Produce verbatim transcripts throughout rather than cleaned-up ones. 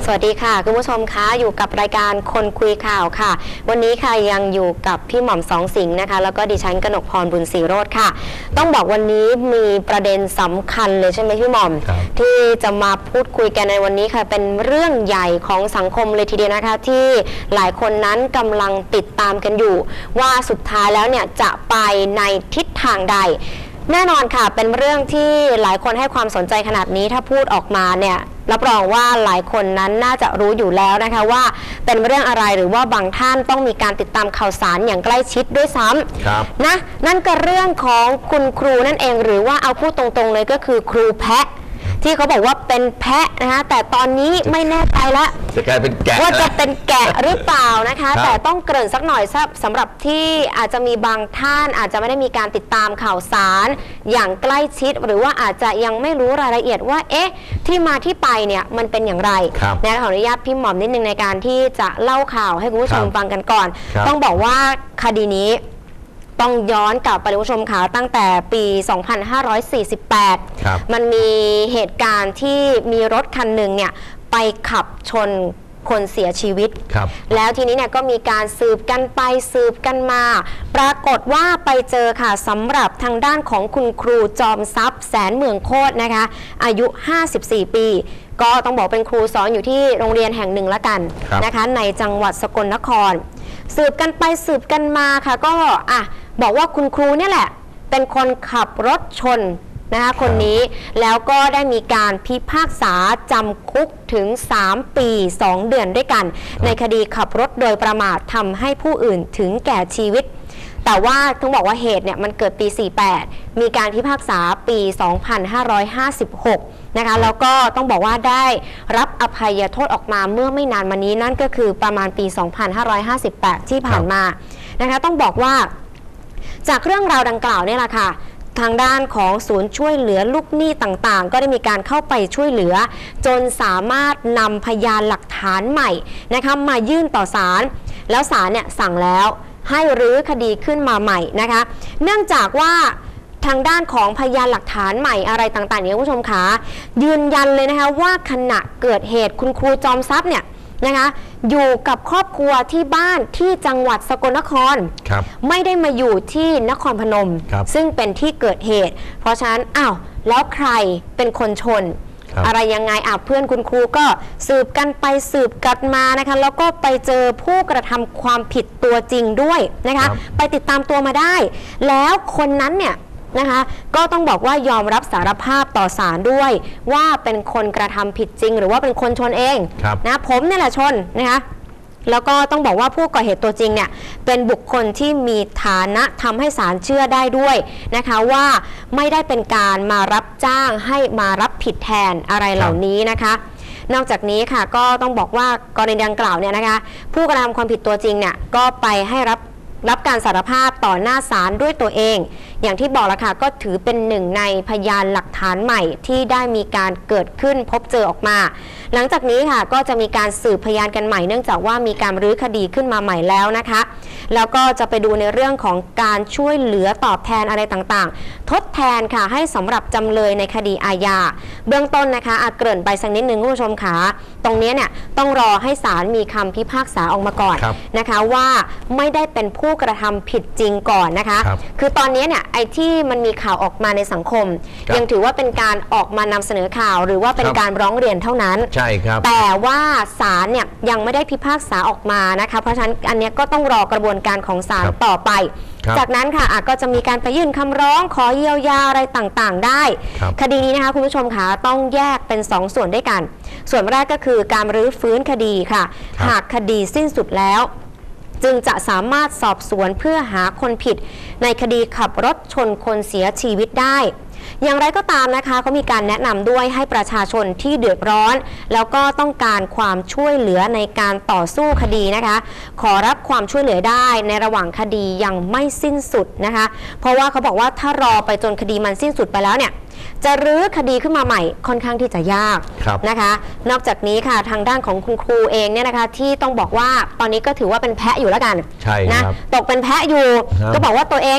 สวัสดีค่ะคุณผู้ชมคะอยู่กับรายการคนคุยข่าวค่ะวันนี้ค่ะยังอยู่กับพี่หม่อมสองสิงห์นะคะแล้วก็ดิฉันกนกพรบุญศรีโรจน์ค่ะต้องบอกวันนี้มีประเด็นสำคัญเลยใช่ไหมพี่หม่อมที่จะมาพูดคุยกันในวันนี้ค่ะเป็นเรื่องใหญ่ของสังคมเลยทีเดียวนะคะที่หลายคนนั้นกำลังติดตามกันอยู่ว่าสุดท้ายแล้วเนี่ยจะไปในทิศทางใดแน่นอนค่ะเป็นเรื่องที่หลายคนให้ความสนใจขนาดนี้ถ้าพูดออกมาเนี่ยรับรองว่าหลายคนนั้นน่าจะรู้อยู่แล้วนะคะว่าเป็นเรื่องอะไรหรือว่าบางท่านต้องมีการติดตามข่าวสารอย่างใกล้ชิดด้วยซ้ำนะนั่นก็เรื่องของคุณครูนั่นเองหรือว่าเอาพูดตรงๆเลยก็คือครูแพะที่เขาบอกว่าเป็นแพะนะคะแต่ตอนนี้ไม่แน่ใจแล้วจะกลายเป็นแกะว่าจะเป็นแกะหรือเปล่านะคะแต่ต้องเกริ่นสักหน่อยสำหรับที่อาจจะมีบางท่านอาจจะไม่ได้มีการติดตามข่าวสารอย่างใกล้ชิดหรือว่าอาจจะยังไม่รู้รายละเอียดว่าเอ๊ะที่มาที่ไปเนี่ยมันเป็นอย่างไรนะขออนุญาตพี่หม่อมนิดนึงในการที่จะเล่าข่าวให้คุณผู้ชมฟังกันก่อนต้องบอกว่าคดีนี้ต้องย้อนกลับไปคุณผู้ชมค่ะตั้งแต่ปี สองพันห้าร้อยสี่สิบแปด มันมีเหตุการณ์ที่มีรถคันหนึ่งเนี่ยไปขับชนคนเสียชีวิตแล้วทีนี้เนี่ยก็มีการสืบกันไปสืบกันมาปรากฏว่าไปเจอค่ะสำหรับทางด้านของคุณครูจอมทรัพย์แสนเมืองโคตรนะคะอายุห้าสิบสี่ปีก็ต้องบอกเป็นครูสอนอยู่ที่โรงเรียนแห่งหนึ่งละกันนะคะในจังหวัดสกลนครสืบกันไปสืบกันมาค่ะก็อ่ะบอกว่าคุณครูเนี่ยแหละเป็นคนขับรถชนนะคะคนนี้แล้วก็ได้มีการพิพากษาจำคุกถึงสามปีสองเดือนด้วยกันในคดีขับรถโดยประมาททำให้ผู้อื่นถึงแก่ชีวิตแต่ว่าต้องบอกว่าเหตุเนี่ยมันเกิดปีสี่สิบแปดมีการพิพากษาปี สองพันห้าร้อยห้าสิบหก นะคะแล้วก็ต้องบอกว่าได้รับอภัยโทษออกมาเมื่อไม่นานมานี้นั่นก็คือประมาณปี สองพันห้าร้อยห้าสิบแปด ที่ผ่านมานะคะต้องบอกว่าจากเรื่องราวดังกล่าวเนี่ยแหละค่ะทางด้านของศูนย์ช่วยเหลือลูกหนี้ต่างๆก็ได้มีการเข้าไปช่วยเหลือจนสามารถนำพยานหลักฐานใหม่นะคะมายื่นต่อศาลแล้วศาลเนี่ยสั่งแล้วให้รื้อคดีขึ้นมาใหม่นะคะเนื่องจากว่าทางด้านของพยานหลักฐานใหม่อะไรต่างๆเนี่ยคุณผู้ชมคะยืนยันเลยนะคะว่าขณะเกิดเหตุคุณครูจอมทรัพย์เนี่ยนะคะอยู่กับครอบครัวที่บ้านที่จังหวัดสกลนครไม่ได้มาอยู่ที่นครพนมซึ่งเป็นที่เกิดเหตุเพราะฉะนั้นอ้าวแล้วใครเป็นคนชนอะไรยังไงอ่ะเพื่อนคุณครูก็สืบกันไปสืบกันมานะคะแล้วก็ไปเจอผู้กระทำความผิดตัวจริงด้วยนะคะไปติดตามตัวมาได้แล้วคนนั้นเนี่ยนะคะก็ต้องบอกว่ายอมรับสารภาพต่อศาลด้วยว่าเป็นคนกระทำผิดจริงหรือว่าเป็นคนชนเองนะผมเนี่ยแหละชนนะคะแล้วก็ต้องบอกว่าผู้ก่อเหตุตัวจริงเนี่ยเป็นบุคคลที่มีฐานะทำให้ศาลเชื่อได้ด้วยนะคะว่าไม่ได้เป็นการมารับจ้างให้มารับผิดแทนอะไรเหล่านี้นะคะนอกจากนี้ค่ะก็ต้องบอกว่ากรณีดังกล่าวเนี่ยนะคะผู้กระทำความผิดตัวจริงเนี่ยก็ไปให้รับรับการสารภาพต่อหน้าศาลด้วยตัวเองอย่างที่บอกแล้วค่ะก็ถือเป็นหนึ่งในพยานหลักฐานใหม่ที่ได้มีการเกิดขึ้นพบเจอออกมาหลังจากนี้ค่ะก็จะมีการสืบพยานกันใหม่เนื่องจากว่ามีการรื้อคดีขึ้นมาใหม่แล้วนะคะแล้วก็จะไปดูในเรื่องของการช่วยเหลือตอบแทนอะไรต่างๆทดแทนค่ะให้สำหรับจำเลยในคดีอาญาเบื้องต้นนะคะอาเกริ่นไปสักนิดนึงคุณผู้ชมค่ะตรงนี้เนี่ยต้องรอให้ศาลมีคำพิพากษาออกมาก่อนนะคะว่าไม่ได้เป็นผู้กระทำผิดจริงก่อนนะคะ ค, คือตอนนี้เนี่ยไอ้ที่มันมีข่าวออกมาในสังคมยังถือว่าเป็นการออกมานำเสนอข่าวหรือว่าเป็นการร้องเรียนเท่านั้นใช่ครับแต่ว่าศาลเนี่ยยังไม่ได้พิพากษาออกมานะคะเพราะฉะนั้นอันนี้ก็ต้องรอกระบวนการของศาลต่อไปจากนั้นค่ะก็จะมีการไปยื่นคำร้องขอเยียวยาอะไรต่างๆได้คดีนี้นะคะคุณผู้ชมคะต้องแยกเป็นสองส่วนด้วยกันส่วนแรกก็คือการรื้อฟื้นคดีค่ะหากคดีสิ้นสุดแล้วจึงจะสามารถสอบสวนเพื่อหาคนผิดในคดีขับรถชนคนเสียชีวิตได้อย่างไรก็ตามนะคะเขามีการแนะนำด้วยให้ประชาชนที่เดือดร้อนแล้วก็ต้องการความช่วยเหลือในการต่อสู้คดีนะคะขอรับความช่วยเหลือได้ในระหว่างคดียังไม่สิ้นสุดนะคะเพราะว่าเขาบอกว่าถ้ารอไปจนคดีมันสิ้นสุดไปแล้วเนี่ยจะรื้อคดีขึ้นมาใหม่ค่อนข้างที่จะยากนะคะนอกจากนี้ค่ะทางด้านของคุณครูเองเนี่ยนะคะที่ต้องบอกว่าตอนนี้ก็ถือว่าเป็นแพะอยู่แล้วกันนะตกเป็นแพะอยู่ก็บอกว่าตัวเองเนี่ย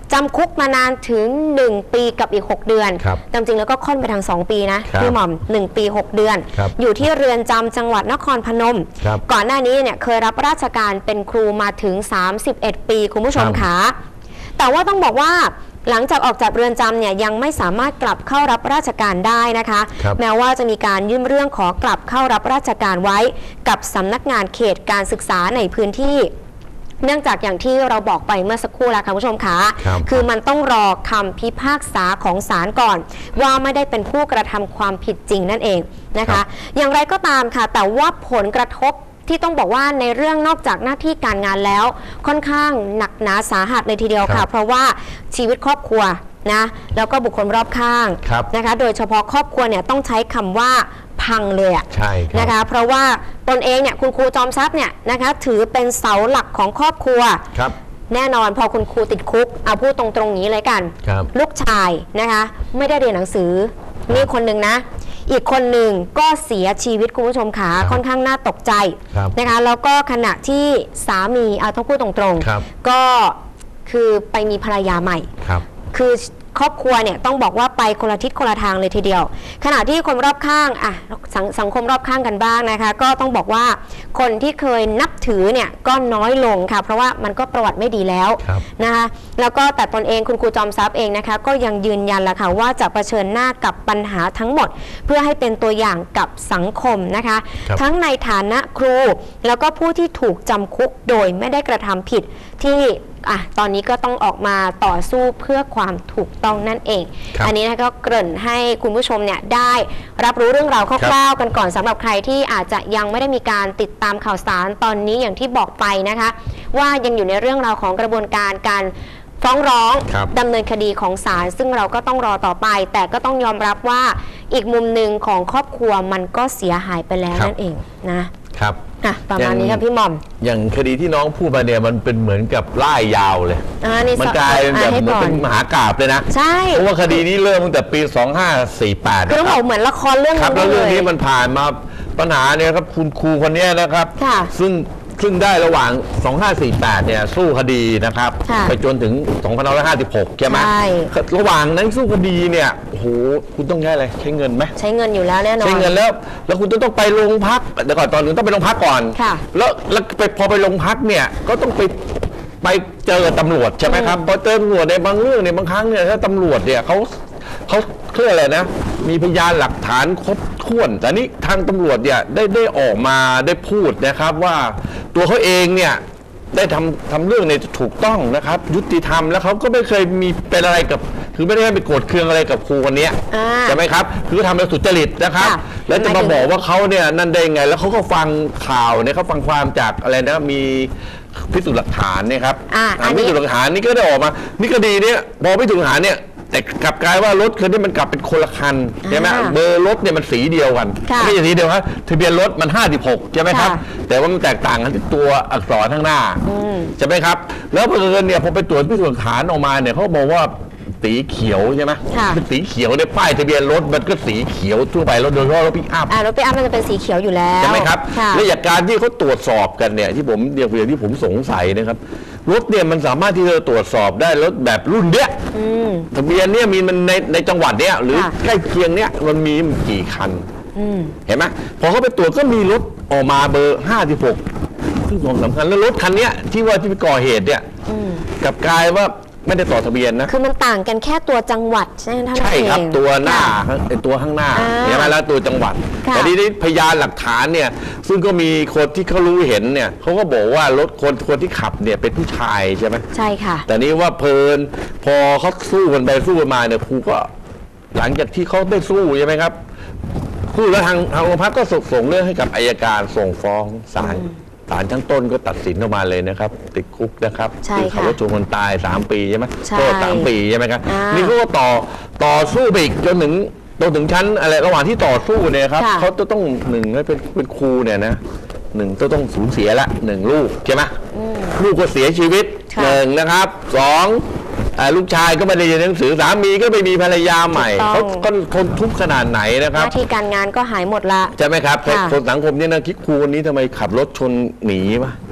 จำคุกมานานถึงหนึ่งปีกับอีกหกเดือนจริงๆแล้วก็ค่อนไปทางสองปีนะพี่หม่อมหนึ่งปีหกเดือนอยู่ที่เรือนจำจังหวัดนครพนมก่อนหน้านี้เนี่ยเคยรับราชการเป็นครูมาถึงสามสิบเอ็ดปีคุณผู้ชมคะแต่ว่าต้องบอกว่าหลังจากออกจากเรือนจำเนี่ยยังไม่สามารถกลับเข้ารับราชการได้นะคะแม้ว่าจะมีการยื่นเรื่องขอกลับเข้ารับราชการไว้กับสำนักงานเขตการศึกษาในพื้นที่เนื่องจากอย่างที่เราบอกไปเมื่อสักครู่แล้วค่ะคุณผู้ชมคะคือมันต้องรอคำพิพากษาของศาลก่อนว่าไม่ได้เป็นผู้กระทำความผิดจริงนั่นเองนะคะอย่างไรก็ตามค่ะแต่ว่าผลกระทบที่ต้องบอกว่าในเรื่องนอกจากหน้าที่การงานแล้วค่อนข้างหนักหนาสาหัสเลยทีเดียวค่ะเพราะว่าชีวิตครอบครัวนะแล้วก็บุคคลรอบข้างนะคะโดยเฉพาะครอบครัวเนี่ยต้องใช้คำว่าพังเลยอะนะคะเพราะว่าตนเองเนี่ยคุณครูจอมทรัพย์เนี่ยนะคะถือเป็นเสาหลักของครอบครัวแน่นอนพอคุณครูติดคุกเอาพูดตรงๆนี้เลยกันลูกชายนะคะไม่ได้เรียนหนังสือนี่คนหนึ่งนะอีกคนหนึ่งก็เสียชีวิตคุณผู้ชมขาค่อนข้างน่าตกใจนะคะแล้วก็ขณะที่สามีเอาต้องพูดตรงๆก็คือไปมีภรรยาใหม่คือครอบครัวเนี่ยต้องบอกว่าไปคนละทิศคนละทางเลยทีเดียวขณะที่คนรอบข้างอ่ะสสังคมรอบข้างกันบ้างนะคะก็ต้องบอกว่าคนที่เคยนับถือเนี่ยก็น้อยลงค่ะเพราะว่ามันก็ประวัติไม่ดีแล้วนะคะแล้วก็แต่ตนเองคุณครูจอมทรัพย์เองนะคะก็ยังยืนยันแหละค่ะว่าจะเผชิญหน้ากับปัญหาทั้งหมดเพื่อให้เป็นตัวอย่างกับสังคมนะคะทั้งในฐานะครูแล้วก็ผู้ที่ถูกจำคุกโดยไม่ได้กระทำผิดที่อ่ะตอนนี้ก็ต้องออกมาต่อสู้เพื่อความถูกต้องนั่นเองอันนี้นะก็เกริ่นให้คุณผู้ชมเนี่ยได้รับรู้เรื่องราวคร่าวๆกันก่อนสำหรับใครที่อาจจะยังไม่ได้มีการติดตามข่าวสารตอนนี้อย่างที่บอกไปนะคะว่ายังอยู่ในเรื่องราวของกระบวนการการฟ้องร้องดำเนินคดีของศาลซึ่งเราก็ต้องรอต่อไปแต่ก็ต้องยอมรับว่าอีกมุมหนึ่งของครอบครัวมันก็เสียหายไปแล้วนั่นเองนะครับประมาณนี้ครับพี่หม่อมอย่างคดีที่น้องพูดมาเนี่ยมันเป็นเหมือนกับล่ายยาวเลยมันกลายเป็นแบบเหมือนเป็นมหากาพย์เลยนะใช่เพราะว่าคดีนี้เริ่มตั้งแต่ปีสองห้าสี่แปดคือต้องบอกเหมือนละครเรื่องนึงเลยแล้วเรื่องนี้มันผ่านมาปัญหาเนี่ยครับคุณครูคนนี้นะครับซึ่งซึ่งได้ระหว่างสองห้าสี่แปดเนี่ยสู้คดีนะครับไปจนถึงสองพันห้าร้อยห้าสิบหกใช่ไหมระหว่างนั้นสู้คดีเนี่ยโอ้โหคุณต้องใช้อะไรใช้เงินไหมใช้เงินอยู่แล้วแน่นอนใช้เงินแล้วแล้วคุณต้องไปโรงพักเดี๋ยวก่อนตอนนึงต้องไปโรงพักก่อนแล้วแล้วไปพอไปโรงพักเนี่ยก็ต้องไปไปเจอตำรวจใช่ไหมครับพอเจอตำรวจในบางเรื่องในบางครั้งเนี่ยถ้าตำรวจเนี่ยเขาเขาเชื่ออะไรนะมีพยานหลักฐานครบถ้วนแต่นี้ทางตำรวจเนี่ยได้ได้ออกมาได้พูดนะครับว่าตัวเขาเองเนี่ยได้ทำทำเรื่องในถูกต้องนะครับยุติธรรมแล้วเขาก็ไม่เคยมีเป็นอะไรกับคือไม่ได้ไปโกรธเคืองอะไรกับครูคนนี้ใช่ไหมครับคือทำโดยสุจริตนะครับแล้วจะมาบอกว่าเขาเนี่ยนั่นได้ไงแล้วเขาก็ฟังข่าวเนี่ยเขาฟังความจากอะไรนะมีพิสูจน์หลักฐานเนี่ยครับพิสูจน์หลักฐานนี่ก็ได้ออกมานี่คดีเนี่ยพอพิสูจน์หลักฐานเนี่ยแต่กลับกลายว่ารถคันนี้มันกลับเป็นคนละคันใช่ไหมเบอร์รถเนี่ยมันสีเดียวกันไม่ใช่สีเดียวครับทะเบียนรถมันห้าสิบหกใช่ไหมครับแต่ว่ามันแตกต่างกันที่ตัวอักษรข้างหน้าใช่ไหมครับแล้วเพื่อนเนี่ยพอไปตรวจพิสูจน์หลักฐานออกมาเนี่ยเขาบอกว่าสีเขียวใช่ไหมเป็นสีเขียวเนี่ยป้ายทะเบียนรถมันก็สีเขียวทั่วไปรถโดยเฉพาะรถปิกอัพรถปิกอัพมันจะเป็นสีเขียวอยู่แล้วใช่ไหมครับและจากการที่เขาตรวจสอบกันเนี่ยที่ผมเดี๋ยวที่ผมสงสัยนะครับรถเนี่ยมันสามารถที่จะตรวจสอบได้รถแบบรุ่นเนี้ยทะเบียนเนี่ยมีมันในในจังหวัดเนี้ยหรือใกล้เคียงเนี้ยมันมีกี่คันเห็นไหมพอเขาไปตรวจก็มีรถออกมาเบอร์ห้าสิบหกซึ่งของสำคัญแล้วรถคันนี้ที่ว่าที่ไปก่อเหตุเนี่ยกลับกลายว่าไม่ได้ต่อทะเบียนนะคือมันต่างกันแค่ตัวจังหวัดใช่ไหมท่านใช่ครับตัวหน้าไอตัวข้างหน้าเห็นไหมแล้วตัวจังหวัดแต่ที่นี้พยานหลักฐานเนี่ยซึ่งก็มีคนที่เขารู้เห็นเนี่ยเขาก็บอกว่ารถคนคนที่ขับเนี่ยเป็นผู้ชายใช่ไหมใช่ค่ะแต่นี้ว่าเพลินพอเขาสู้กันไปสู้กันมาเนี่ยครูก็หลังจากที่เขาได้สู้ใช่ไหมครับครูแล้วทางทางโรงพักก็ส่งเรื่องให้กับอัยการส่งฟ้องศาลศาลชั้นต้นก็ตัดสินออกมาเลยนะครับติดคุกนะครับคือขับรถชนคนตายสามปีใช่ไหมโทษสามปีใช่ไหมครับนี่เขาก็ต่อต่อสู้ไปอีกจนถึงจนถึงชั้นอะไรระหว่างที่ต่อสู้เนี่ยครับเขาจะต้องหนึ่งให้เป็นเป็นครูเนี่ยนะหนึ่งต้องสูญเสียละหนึ่งลูกใช่ไหมลูกก็เสียชีวิตหนึ่งนะครับสองลูกชายก็ไม่ได้เรียนหนังสือสามีก็ไม่มีภรรยาใหม่เขาก็ทนทุกข์ขนาดไหนนะครับหน้าที่การงานก็หายหมดละใช่ไหมครับคนสังคมนี่นะคิดครูคนนี้ทำไมขับรถชนหนีมา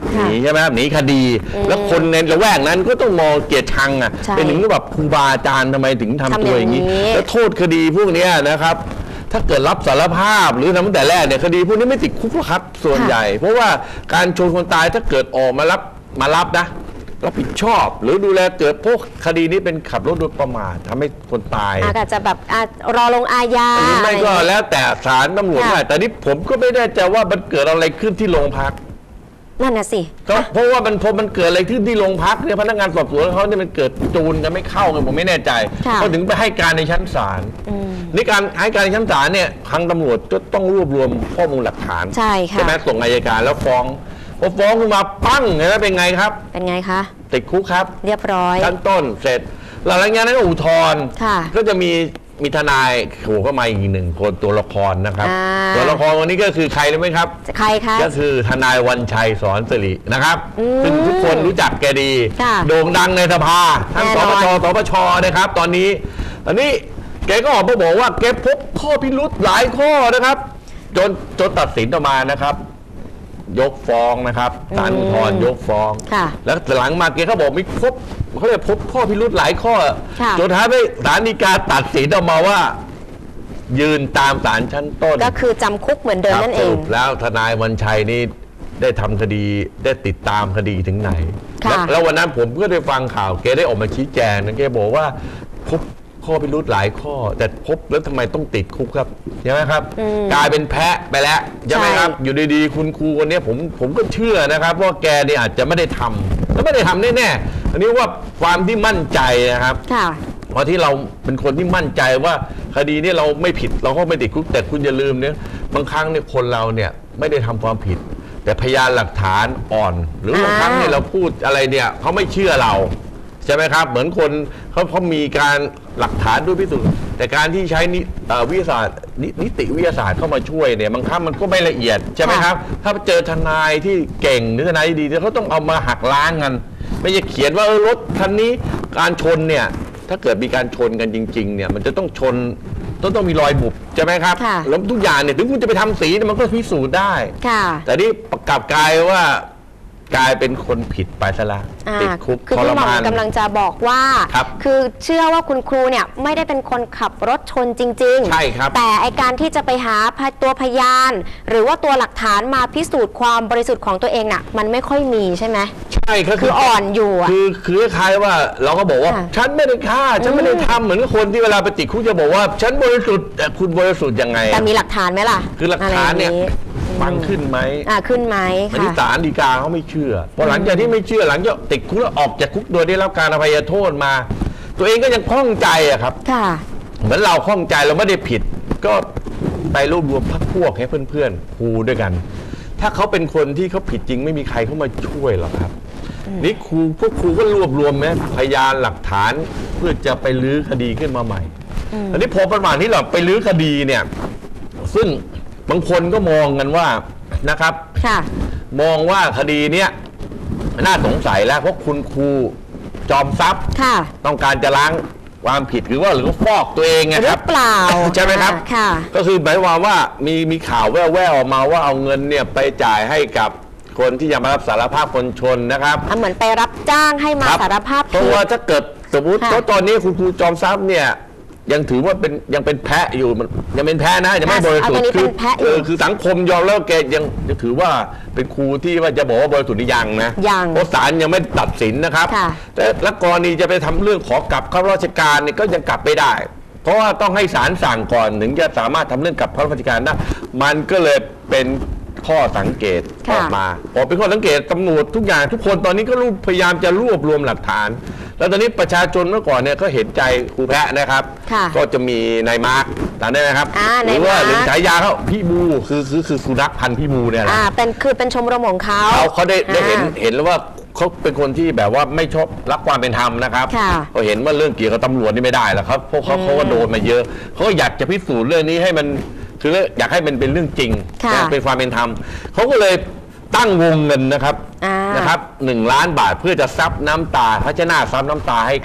หนีใช่ไหมครับหนีคดีแล้วคนในละแวกนั้นก็ต้องมองเกลียดชังอ่ะเป็นถึงแบบครูบาอาจารย์ทำไมถึงทำตัวอย่างนี้แล้วโทษคดีพวกนี้นะครับถ้าเกิดรับสารภาพหรือทำตั้งแต่แรกเนี่ยคดีพวกนี้ไม่ติดคุกหรอกครับส่วนใหญ่เพราะว่าการชนคนตายถ้าเกิดออกมารับมารับนะรับผิดชอบหรือดูแลเกิดพวกคดีนี้เป็นขับรถโดยประมาททำให้คนตายอาจจะแบบรอลงอาญาไม่ก็แล้วแต่ศาลตำรวจได้แต่นี่ผมก็ไม่แน่ใจว่ามันเกิดอะไรขึ้นที่โรงพักนั่นน่ะสิก็เพราะว่ามันพอมันเกิดอะไรขึ้นที่โรงพักเนี่ยพนักงานสอบสวนเขาเนี่ยมันเกิดจูนกันไม่เข้ากันผมไม่แน่ใจเขาถึงไปให้การในชั้นศาลนี่การให้การในชั้นศาลเนี่ยทางตำรวจจะต้องรวบรวมข้อมูลหลักฐานใช่ค่ะใช่ไหมส่งอัยการแล้วฟ้องพอฟ้องขึ้นมาปั้งเห็นไหมเป็นไงครับเป็นไงคะติดคุกครับเรียบร้อยชั้นต้นเสร็จหลังจากนั้นก็อุทธรณ์ก็จะมีมีทนายโผล่เข้ามาอีกหนึ่งคนตัวละครนะครับตัวละครวันนี้ก็คือใครรู้ไหมครับใครคะก็คือทนายวันชัยสอนสิรินะครับซึ่งทุกคนรู้จักแกดีโด่งดังในสภาทั้งสปชสปชนะครับตอนนี้ตอนนี้แกก็ออกมาบอกว่าแกพบข้อพิรุธหลายข้อนะครับจนจนตัดสินออกมานะครับยกฟ้องนะครับศาลอุทธรณ์ยกฟ้องแล้วหลังมาเกเขาบอกมีพบเขาเรียกพบข้อพิรุธหลายข้อจนท้ายไปศาลฎีกาตัดสินออกมาว่ายืนตามศาลชั้นต้นก็คือจำคุกเหมือนเดิมนั่นเองแล้วทนายวันชัยนี่ได้ทำคดีได้ติดตามคดีถึงไหนแล้ววันนั้นผมก็ได้ฟังข่าวแกได้ออกมาชี้แจงนะแกบอกว่าพบข้อพิรุธหลายข้อแต่พบแล้วทำไมต้องติดคุกครับใช่ไหมครับกลายเป็นแพะไปแล้วใช่ไหมครับอยู่ดีๆคุณครูคนนี้ผมผมก็เชื่อนะครับว่าแกเนี่ยอาจจะไม่ได้ทำแล้วไม่ได้ทำแน่ๆอันนี้ว่าความที่มั่นใจนะครับเพราะที่เราเป็นคนที่มั่นใจว่าคดีนี้เราไม่ผิดเราก็ไม่ติดคุกแต่คุณอย่าลืมเนี่ยบางครั้งเนี่ยคนเราเนี่ยไม่ได้ทำความผิดแต่พยานหลักฐานอ่อนหรือบางครั้งเนี่ยเราพูดอะไรเนี่ยเขาไม่เชื่อเราใช่ไหมครับเหมือนคนเขาเขามีการหลักฐานด้วยพิสูจน์แต่การที่ใช้นิวิทยาศาสตร์นิติวิทยาศาสตร์เข้ามาช่วยเนี่ยบางครั้งมันก็ไม่ละเอียดใช่ไหมครับถ้าเจอทนายที่เก่งหรือทนายดีเขาต้องเอามาหักล้างกันไม่ใช่เขียนว่าเออรถคันนี้การชนเนี่ยถ้าเกิดมีการชนกันจริงๆเนี่ยมันจะต้องชนต้องต้องมีรอยบุบใช่ไหมครับแล้วทุกอย่างเนี่ยถึงคุณจะไปทำสีมันก็พิสูจน์ได้แต่นี่กลับกลายว่ากลายเป็นคนผิดไปซะแล้วติดคุกคือพี่หม่อมกำลังจะบอกว่าคือเชื่อว่าคุณครูเนี่ยไม่ได้เป็นคนขับรถชนจริงๆใช่ครับแต่ไอการที่จะไปหาตัวพยานหรือว่าตัวหลักฐานมาพิสูจน์ความบริสุทธิ์ของตัวเองน่ะมันไม่ค่อยมีใช่ไหมใช่ครับคืออ่อนอยู่อ่ะคือคือคล้ายว่าเราก็บอกว่าฉันไม่ได้ฆ่าฉันไม่ได้ทำเหมือนคนที่เวลาไปติดคุกจะบอกว่าฉันบริสุทธิ์แต่คุณบริสุทธิ์ยังไงแต่มีหลักฐานไหมล่ะคือหลักฐานเนี่ยฟังขึ้นไหมอ่าขึ้นไหมอันนี้ศาลฎีกาเขาไม่เชื่อพอหลังจากที่ไม่เชื่อหลังจากติดคุกแล้วออกจากคุกโดยได้รับการอภัยโทษมาตัวเองก็ยังข้องใจอะครับค่ะเหมือนเราข้องใจเราไม่ได้ผิดก็ไปรวบรวมพรรคพวกให้เพื่อนๆครูด้วยกันถ้าเขาเป็นคนที่เขาผิดจริงไม่มีใครเข้ามาช่วยหรอกครับนี่ครูพวกครูก็รวบรวมนะพยานหลักฐานเพื่อจะไปลื้อคดีขึ้นมาใหม่อันนี้พอประมาณที่เราไปลื้อคดีเนี่ยซึ่งบางคนก็มองกันว่านะครับมองว่าคดีเนี้ยน่าสงสัยแล้วเพราะคุณครูจอมทรัพย์ต้องการจะล้างความผิดหรือว่าหรือฟอกตัวเองไงครับเปล่าใช่ไหมครับก็คือหมายความว่ามีมีข่าวแว่วๆออกมาว่าเอาเงินเนี่ยไปจ่ายให้กับคนที่จะมารับสารภาพคนชนนะครับเหมือนไปรับจ้างให้มาสารภาพเพราะว่าถ้าเกิดสมมติว่าตอนนี้คุณครูจอมทรัพย์เนี่ยยังถือว่าเป็นยังเป็นแพะอยู่มันยังเป็นแพะนะยังไม่บริสุทธิ์คือเออคือสังคมยอมแล้วแกยังจะถือว่าเป็นครูที่ว่าจะบอกว่าบริสุทธิ์ยังนะเพราะศาลยังไม่ตัดสินนะครับแต่ละกรณีจะไปทำเรื่องขอกลับเข้าราชการนี่ก็ยังกลับไม่ได้เพราะว่าต้องให้ศาลสั่งก่อนถึงจะสามารถทำเรื่องกลับเข้าราชการได้มันก็เลยเป็นข้อสังเกตออกมาพอเป็นข้อสังเกตตำรวจทุกอย่างทุกคนตอนนี้ก็พยายามจะรวบรวมหลักฐานแล้วตอนนี้ประชาชนเมื่อก่อนเนี่ยก็เห็นใจครูแพะนะครับก็จะมีนายมาร์คตามได้ไหมครับหรือว่าหรือฉายาเขาพี่บูคือคือคือสุนัขพันธุ์พี่บูเนี่ยแหละเป็นคือเป็นชมรมของเขาเขาเขาได้ได้เห็นเห็นแล้วว่าเขาเป็นคนที่แบบว่าไม่ชอบรักความเป็นธรรมนะครับเขาเห็นว่าเรื่องเกี่ยวกับตำรวจนี่ไม่ได้แล้วครับเพราะเขาเขาก็โดนมาเยอะเขาก็อยากจะพิสูจน์เรื่องนี้ให้มันคืออยากให้มันเป็นเรื่องจริงเป็นความเป็นธรรมเขาก็เลยตั้งวงเงินนะครับนะครับหนึ่งล้านบาทเพื่อจะซับน้ำตาพระเจ้าหน้าซับน้ำตาให้กับค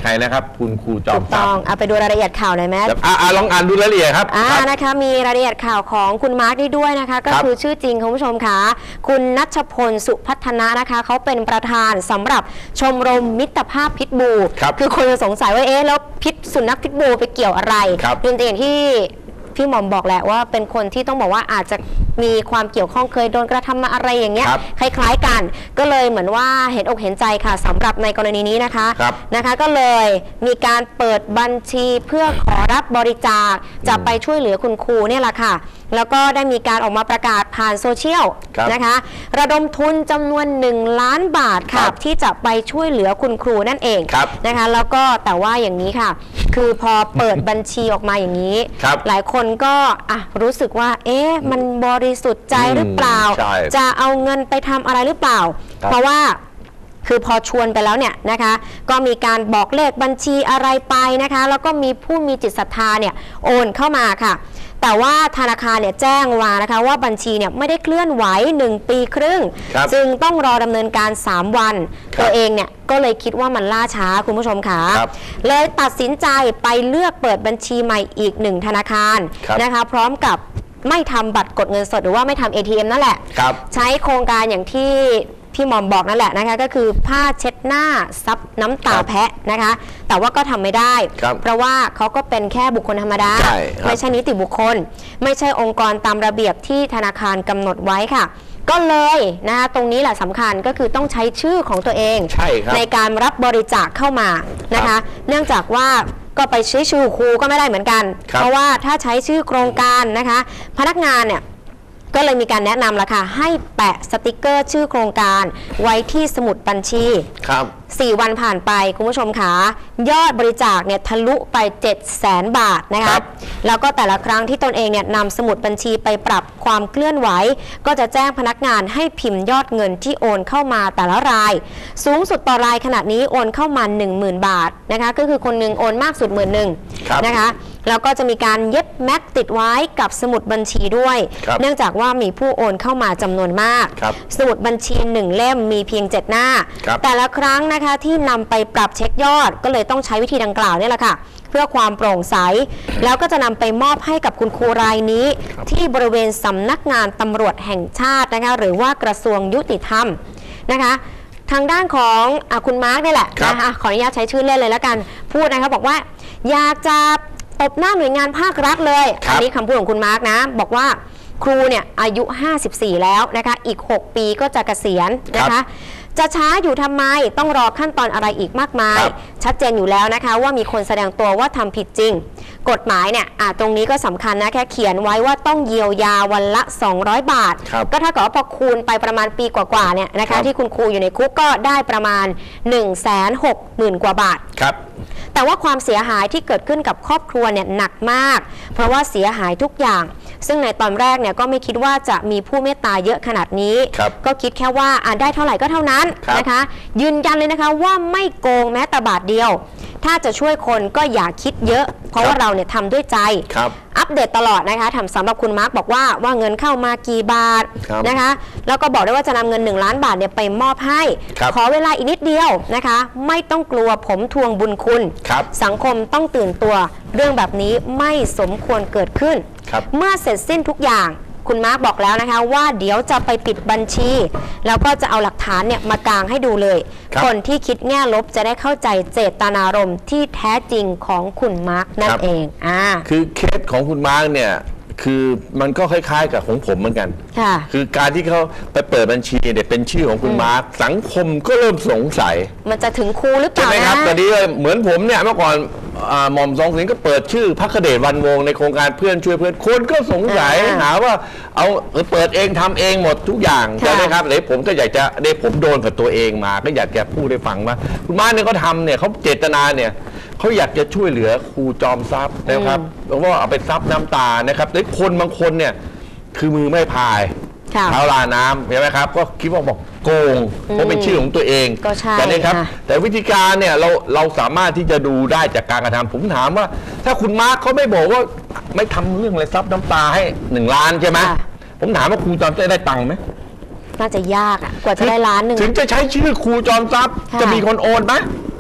ใครนะครับคุณครูจอมทรัพย์เอาไปดูรายละเอียดข่าวหน่อยไหมอ่าลองอ่านดูรายละเอียดครับอ่านะคะมีรายละเอียดข่าวของคุณมาร์คนี่ด้วยนะคะก็คือชื่อจริงคุณผู้ชมคะคุณณัชพลสุพัฒนะนะคะเขาเป็นประธานสำหรับชมรมมิตรภาพพิษบู คือคนสงสัยว่าเอ๊ะแล้วพิษสุนัขพิษบูไปเกี่ยวอะไรจริงๆที่พี่หม่อมบอกแหละว่าเป็นคนที่ต้องบอกว่าอาจจะมีความเกี่ยวข้องเคยโดนกระทำมาอะไรอย่างเงี้ยคล้ายๆกันก็เลยเหมือนว่าเห็นอกเห็นใจค่ะสำหรับในกรณีนี้นะคะนะคะก็เลยมีการเปิดบัญชีเพื่อขอรับบริจาคจะไปช่วยเหลือคุณครูเนี่ยแหละค่ะแล้วก็ได้มีการออกมาประกาศผ่านโซเชียลนะคะระดมทุนจำนวนหนึ่งล้านบาทค่ะที่จะไปช่วยเหลือคุณครูนั่นเองนะคะแล้วก็แต่ว่าอย่างนี้ค่ะคือพอเปิดบัญชีออกมาอย่างนี้หลายคนก็อ่ะรู้สึกว่าเอ๊ะมันบริสุทธิ์ใจหรือเปล่าจะเอาเงินไปทำอะไรหรือเปล่าเพราะว่าคือพอชวนไปแล้วเนี่ยนะคะก็มีการบอกเลขบัญชีอะไรไปนะคะแล้วก็มีผู้มีจิตศรัทธาเนี่ยโอนเข้ามาค่ะแต่ว่าธนาคารเนี่ยแจ้งมานะคะว่าบัญชีเนี่ยไม่ได้เคลื่อนไหวหนึ่งปีครึ่งจึงต้องรอดำเนินการสามวันตัวเองเนี่ยก็เลยคิดว่ามันล่าช้าคุณผู้ชมค่ะเลยตัดสินใจไปเลือกเปิดบัญชีใหม่อีกหนึ่งธนาคารนะคะพร้อมกับไม่ทำบัตรกดเงินสดหรือว่าไม่ทำ เอ ที เอ็ม นั่นแหละใช้โครงการอย่างที่พี่หม่อมบอกนั่นแหละนะคะก็คือผ้าเช็ดหน้าซับน้ำตาแพะนะคะแต่ว่าก็ทำไม่ได้เพราะว่าเขาก็เป็นแค่บุคคลธรรมดาไม่ใช่นิติบุคคลไม่ใช่องค์กรตามระเบียบที่ธนาคารกำหนดไว้ค่ะก็เลยนะคะตรงนี้แหละสำคัญก็คือต้องใช้ชื่อของตัวเองใ, ในการรับบริจาคเข้ามานะคะเนื่องจากว่าก็ไปใช้ชื่อครูก็ไม่ได้เหมือนกันเพราะว่าถ้าใช้ชื่อโครงการนะคะพนักงานเนี่ยก็เลยมีการแนะนำละค่ะให้แปะสติกเกอร์ชื่อโครงการไว้ที่สมุดบัญชีครับสี่วันผ่านไปคุณผู้ชมคะยอดบริจาคเนี่ยทะลุไปเจ็ดแสนบาทนะคะแล้วก็แต่ละครั้งที่ตนเองเนี่ยนำสมุดบัญชีไปปรับความเคลื่อนไหวก็จะแจ้งพนักงานให้พิมพ์ยอดเงินที่โอนเข้ามาแต่ละรายสูงสุดต่อรายขณะนี้โอนเข้ามา หนึ่งหมื่น บาทนะคะก็คือคนหนึ่งโอนมากสุดหมื่นหนึ่งนะคะแล้วก็จะมีการเย็บแม็กติดไว้กับสมุดบัญชีด้วยเนื่องจากว่ามีผู้โอนเข้ามาจำนวนมากสมุดบัญชีหนึ่งเล่มมีเพียงเจ็ดหน้าแต่ละครั้งนะคะที่นำไปปรับเช็คยอดก็เลยต้องใช้วิธีดังกล่าวนี่แหละค่ะเพื่อความโปร่งใสแล้วก็จะนำไปมอบให้กับคุณครูรายนี้ที่บริเวณสำนักงานตำรวจแห่งชาตินะคะหรือว่ากระทรวงยุติธรรมนะคะทางด้านของอ่ะคุณมาร์กนี่แหละนะคะขออนุญาตใช้ชื่อเล่นเลยแล้วกันพูดนะคะบอกว่าอยากจะตบหน้าหน่วยงานภาครัฐเลยอันนี้คำพูดของคุณมาร์กนะบอกว่าครูเนี่ยอายุห้าสิบสี่แล้วนะคะอีกหกปีก็จะเกษียณนะคะจะช้าอยู่ทำไมต้องรอขั้นตอนอะไรอีกมากมายชัดเจนอยู่แล้วนะคะว่ามีคนแสดงตัวว่าทำผิดจริงกฎหมายเนี่ยตรงนี้ก็สำคัญนะแค่เขียนไว้ว่าต้องเยียวยาวันละสองร้อยบาทก็ถ้าเกิดว่าพอคูณไปประมาณปีกว่าๆเนี่ยนะคะที่คุณครูอยู่ในคุกก็ได้ประมาณ หนึ่งแสนหกหมื่น กว่าบาทแต่ว่าความเสียหายที่เกิดขึ้นกับครอบครัวเนี่ยหนักมากเพราะว่าเสียหายทุกอย่างซึ่งในตอนแรกเนี่ยก็ไม่คิดว่าจะมีผู้เมตตาเยอะขนาดนี้ก็คิดแค่ว่าได้เท่าไหร่ก็เท่านั้นนะคะยืนยันเลยนะคะว่าไม่โกงแม้แต่บาทเดียวถ้าจะช่วยคนก็อย่าคิดเยอะเพราะว่าเราเนี่ยทำด้วยใจอัปเดตตลอดนะคะทำสำหรับคุณมาร์คบอกว่าว่าเงินเข้ามากี่บาทนะคะแล้วก็บอกได้ว่าจะนำเงินหนึ่งล้านบาทเนี่ยไปมอบให้ขอเวลาอีกนิดเดียวนะคะไม่ต้องกลัวผมทวงบุญคุณสังคมต้องตื่นตัวเรื่องแบบนี้ไม่สมควรเกิดขึ้นเมื่อเสร็จสิ้นทุกอย่างคุณมาร์คบอกแล้วนะคะว่าเดี๋ยวจะไปปิดบัญชีแล้วก็จะเอาหลักฐานเนี่ยมากางให้ดูเลย ค, คนที่คิดแง่ลบจะได้เข้าใจเจตนารมณ์ที่แท้จริงของคุณมาร์คนั่นเองอ่าคือเคสของคุณมาร์คเนี่ยคือมันก็คล้ายๆกับของผมเหมือนกันคือการที่เขาไปเปิดบัญชีเนี่ยเป็นชื่อของคุณมาร์คสังคมก็เริ่มสงสัยมันจะถึงครูหรือเปล่าใช่ไหมครับตอนนี้เหมือนผมเนี่ยเมื่อก่อนหม่อมทรงศิลป์ก็เปิดชื่อพระคเดชวรรณวงศ์ในโครงการเพื่อนช่วยเพื่อนคนก็สงสัยหาว่าเอาเปิดเองทำเองหมดทุกอย่างใช่ไหมครับเลยผมก็อยากจะได้ผมโดนกับตัวเองมาก็อยากจะพูดให้ฟังว่าคุณมาร์คเนี่ยเขาทำเนี่ยเขาเจตนาเนี่ยเขาอยากจะช่วยเหลือครูจอมทรัพย์นะครับเพราะว่าเอาไปซับน้ำตานะครับแต่คนบางคนเนี่ยคือมือไม่พายเท้าลาน้ำใช่ไหมครับก็คิดว่าบอกโกงเพราะเป็นชื่อของตัวเองแต่นี่ครับแต่วิธีการเนี่ยเราเราสามารถที่จะดูได้จากการกระทำผมถามว่าถ้าคุณมาร์คเขาไม่บอกว่าไม่ทำเรื่องอะไรซับน้ำตาให้หนึ่งล้านใช่ไหมผมถามว่าครูจอมทรัพย์ได้ตังค์ไหมน่าจะยากอ่ะกว่าจะได้ล้านหนึ่งถึงจะใช้ชื่อครูจอมทรัพย์จะมีคนโอนไหม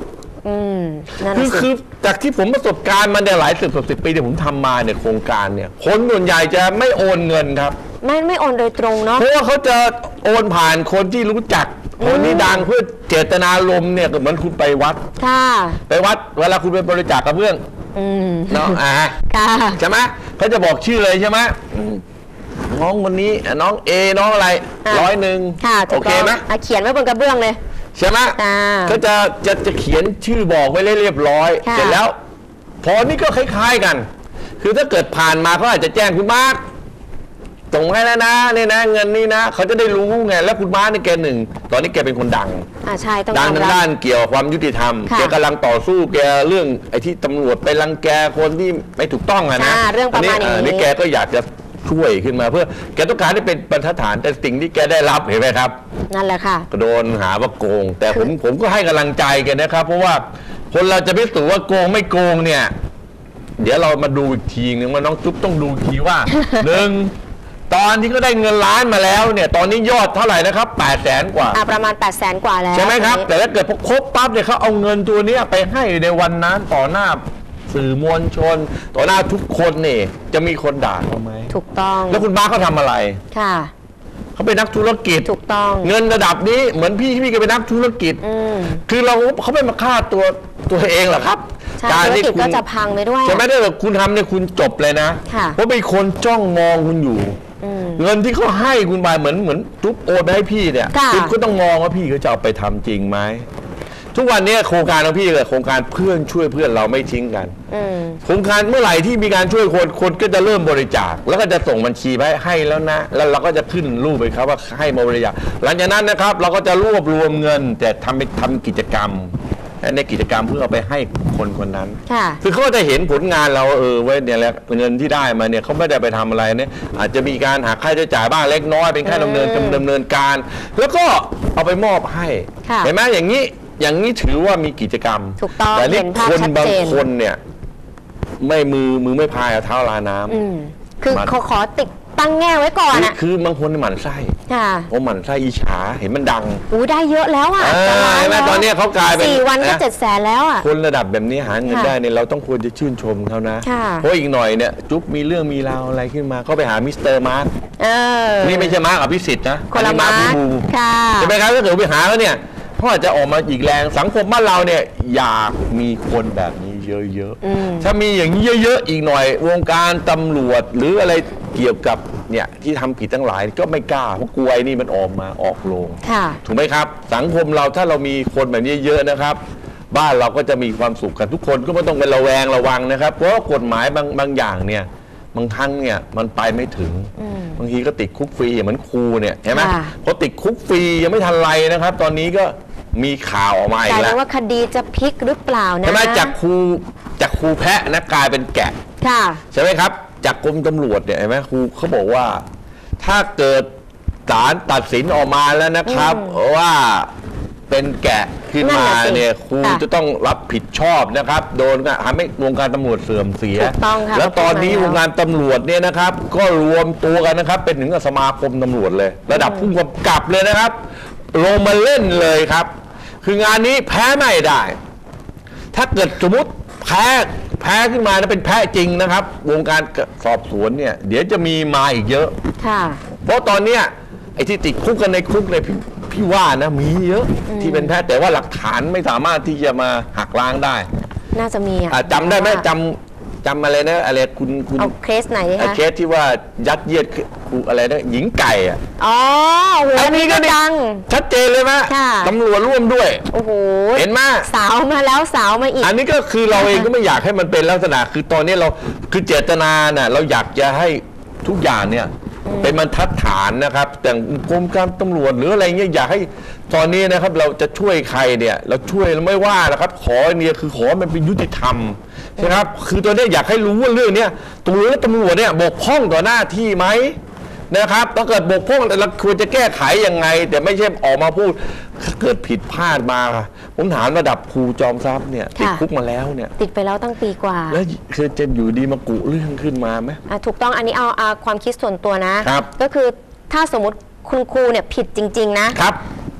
อืมนั่นคือสิคือจากที่ผมประสบการณ์มาเนี่ยหลายสิบสิบปีเนี่ยผมทำมาเนี่ยโครงการเนี่ยคนส่วนใหญ่จะไม่โอนเงินครับไม่ไม่โอนโดยตรงเนาะเพราะว่าเขาจะโอนผ่านคนที่รู้จักคนที่ดังเพื่อเจตนารมณ์เนี่ยก็เหมือนคุณไปวัดค่ะไปวัดเวลาคุณไปบริจาคกับเพื่อนอืมเนาะอ่าค่ะใช่ไหมเขาจะบอกชื่อเลยใช่ไหมอืมน้องคนนี้น้องเอน้องอะไรอ่ะร้อยหนึ่งค่ะถูโอก เคต้องไหมอ่ะเขียนไว้บนกระเบื้องเลยใช่ไหมอ่าก็จะจะจะเขียนชื่อบอกไว้เรียบร้อยค่ะเสร็จแล้ว พอนี่ก็คล้ายๆกัน คือถ้าเกิดผ่านมาเขาอาจจะแจ้งคุณมาร์คส่งให้แล้วนะเนี่ยนะเงินนี่นะเขาจะได้รู้ไงแล้วคุณมาร์คนี่แกหนึ่งตอนนี้แกเป็นคนดังอ่าใช่ต้องดังยอมทางรับด้านเกี่ยวกับความยุติธรรมค่ะแกกำลังต่อสู้แกเรื่องไอ้ที่ตำรวจไปรังแกคนที่ไม่ถูกต้องอะนะอ่าเรื่องประมาณนนี้อย่างนี้นี่แกก็อยากจะช่วยขึ้นมาเพื่อแกต้องการให้เป็นบรรทัดฐานแต่สิ่งที่แกได้รับเห็นไหมครับนั่นแหละค่ะก็โดนหาว่าโกง แต่ผมผมก็ให้กำลังใจแกันนะครับ เพราะว่าคนเราจะพิสูจน์ว่าโกงไม่โกงเนี่ย เดี๋ยวเรามาดูอีกทีนึงว่าน้องจุ๊บต้องดูอีกทีว่า หนึ่งตอนที่เขาได้เงินล้านมาแล้วเนี่ยตอนนี้ยอดเท่าไหร่นะครับแปดแสนกว่าอ่าประมาณแปดแสนกว่าแล้วใช่ไหมครับตอนนี้แต่ถ้าเกิดพอครบปั๊บเนี่ยเขาเอาเงินตัวเนี้ยไปให้ในวันนั้นต่อหน้าสื่อมวลชน ต่อหน้าทุกคนนี่จะมีคนด่าเขาไหมถูกต้องแล้วคุณบ้าเขาทำอะไรค่ะเขาเป็นนักธุรกิจถูกต้องเงินระดับนี้เหมือนพี่พี่ก็เป็นนักธุรกิจอืมคือเราเขาไม่มาฆ่าตัวตัวเองหรอกครับใช่ธุรกิจก็จะพังไปด้วยใช่ไหมถ้าเกิดคุณทำเนี่ยคุณจบเลยนะค่ะเพราะมีคนจ้องมองคุณอยู่อืมเงินที่เขาให้คุณไปเหมือนเหมือนจุ๊บโอนไปให้พี่เนี่ยค่ะณก็ต้องมองว่าพี่เขาจะเอาไปทำจริงไหมทุกวันนี้โครงการของพี่เลยโครงการเพื่อนช่วยเพื่อนเราไม่ทิ้งกันอืมโครงการเมื่อไหร่ที่มีการช่วยคนคนก็จะเริ่มบริจาคแล้วก็จะส่งบัญชีไปให้แล้วนะ แล้วเราก็จะขึ้นรูปไปครับว่าให้มาบริจาคหลังจากนั้นนะครับ เราก็จะรวบรวมเงิน แต่ทำไปทำกิจกรรมในกิจกรรมเพื่อเอาไปให้คนคนนั้นค่ะคือเขาก็จะเห็นผลงานเราเออไว้เนี่ยแหละเงินที่ได้มาเนี่ยเขาไม่ได้ไปทำอะไรเนี่ยอาจจะมีการหักค่าใช้จ่ายบ้างเล็กน้อยเป็นค่าดำเนินอืมดำเนินการ แล้วก็เอาไปมอบให้ค่ะเห็นไหมอย่างนี้อย่างนี้ถือว่ามีกิจกรรมถูกต้องแต่นี่เห็นภาพคนชัดบางเจนคนเนี่ยไม่มือมือไม่พายเอาเท้าลาน้ำอืมคือมันขอขอติดตั้งแง่ไว้ก่อนคืออ่ะคือบางคนหมั่นไส้ค่ะเพราะหมั่นไส้อิจฉาเห็นมันดังอู้ได้เยอะแล้วอ่ะเออจะล้านเห็นไหมแล้วตอนนี้เขากลายเป็นสี่วันก็นะเจ็ดแสนแล้วอ่ะคนระดับแบบนี้หาเงินค่ะได้เนี่ยเราต้องควรจะชื่นชมเขานะค่ะเพราะอีกหน่อยเนี่ยจุ๊บมีเรื่องมีราวอะไรขึ้นมาก็ไปหามิสเตอร์มาร์คเออนี่ไม่ใช่มาร์คอภิสิทธิ์นะคนละอัมาร์คพี่บูค่ะใช่ไหมครับถ้าเกิดไปหาเขาเนี่ยเขาอาจจะออกมาอีกแรงสังคมบ้านเราเนี่ยอยากมีคนแบบนี้เยอะอืมๆถ้ามีอย่างนี้เยอะๆอีกหน่อยวงการตำรวจหรืออะไรเกี่ยวกับเนี่ยที่ทำผิดทั้งหลายก็ไม่กล้าเพราะกลัวไอ้นี่มันออกมาออกโรงค่ะถูกไหมครับ สังคมเราถ้าเรามีคนแบบนี้เยอะนะครับ บ้านเราก็จะมีความสุขกันทุกคนก็ไม่ต้องไประแวงระวังนะครับ เพราะว่ากฎหมายบางบางอย่างเนี่ยบางครั้งเนี่ยมันไปไม่ถึงอืมบางทีก็ติดคุกฟรีเหมือนครูเนี่ยเห็นไหมค่ะพอติดคุกฟรียังไม่ทันไรนะครับ ตอนนี้ก็มีข่าวออกมาอีกลายกแล้เป็วนว่าคดีจะพลิกหรือเปล่านะใช่ไหมจากครูจากครูแพะนะกลายเป็นแกะค่ะใช่ไหมครับ จากกรมตำรวจเนี่ยเห็นไหมครูเขาบอกว่า ถ้าเกิดศาลตัดสินออกมาแล้วนะครับ ว่าเป็นแกะขึ้นนั่นมาน่ะสิเนี่ยครูค่ะจะต้องรับผิดชอบนะครับ โดนทำให้วงการตำรวจเสื่อมเสียถูกต้องค่ะแล้วตอนนี้ก็พูวดงมาแล้วการตำรวจเนี่ยนะครับ ก็รวมตัวกันนะครับ เป็นถึงกับสมาคมตำรวจเลย ระดับผู้กำกับเลยนะครับ ลงมาเล่นเลยครับ คืองานนี้แพ้ไม่ได้ ถ้าเกิดสมมติแพ้แพ้ขึ้นมานะเป็นแพ้จริงนะครับ วงการสอบสวนเนี่ย เดี๋ยวจะมีมาอีกเยอะค่ะเพราะตอนเนี้ยไอ้ที่ติดคุกกันในคุกเนี่ยพี่พี่ว่านะมีเยอะที่เป็นแพ้แต่ว่าหลักฐานไม่สามารถที่จะมาหักล้างได้น่าจะมีอ่ะอ่ะจำได้ไหมจำจำอะไรนะอะไรคุณคุณเอาเคสไหนดีไอ้คะเคสที่ว่ายัดเยียดครูอะไรนะหญิงไก่อะอ๋อโหอันนี้ก็ดังชัดเจนเลยไหมค่ะตำรวจร่วมด้วยโอ้โหเห็นไหมสาวมาแล้วสาวมาอีกอันนี้ก็คือเราเองก็ไม่อยากให้มันเป็นลักษณะ คือตอนนี้เราคือเจตนาน่ะเราอยากจะให้ทุกอย่างเนี่ยเป็นบรรทัดฐานนะครับแต่กรมการตำรวจหรืออะไรเงี้ยอยากให้ตอนนี้นะครับเราจะช่วยใครเนี่ยเราช่วยเราไม่ว่านะครับ ขอเนี่ยคือขอมันเป็นยุติธรรมใช่ครับคือตอนนี้อยากให้รู้ว่าเรื่องเนี้ยตำรวจและตำรวจเนี่ยบกพร่องต่อหน้าที่ไหมนะครับถ้าเกิดบกพร่องเราควรจะแก้ไขยังไง แต่ไม่ใช่ออกมาพูดถ้าเกิดผิดพลาดมาผมถามระดับครูจอมทรัพย์เนี่ยติดคุกมาแล้วเนี่ยติดไปแล้วตั้งปีกว่าแล้วคือจะอยู่ดีมากุเรื่องขึ้นมาไหมอ่ะถูกต้องอันนี้เอาเอาความคิดส่วนตัวนะครับก็คือถ้าสมมติคุณครูเนี่ยผิดจริง ๆ นะครับ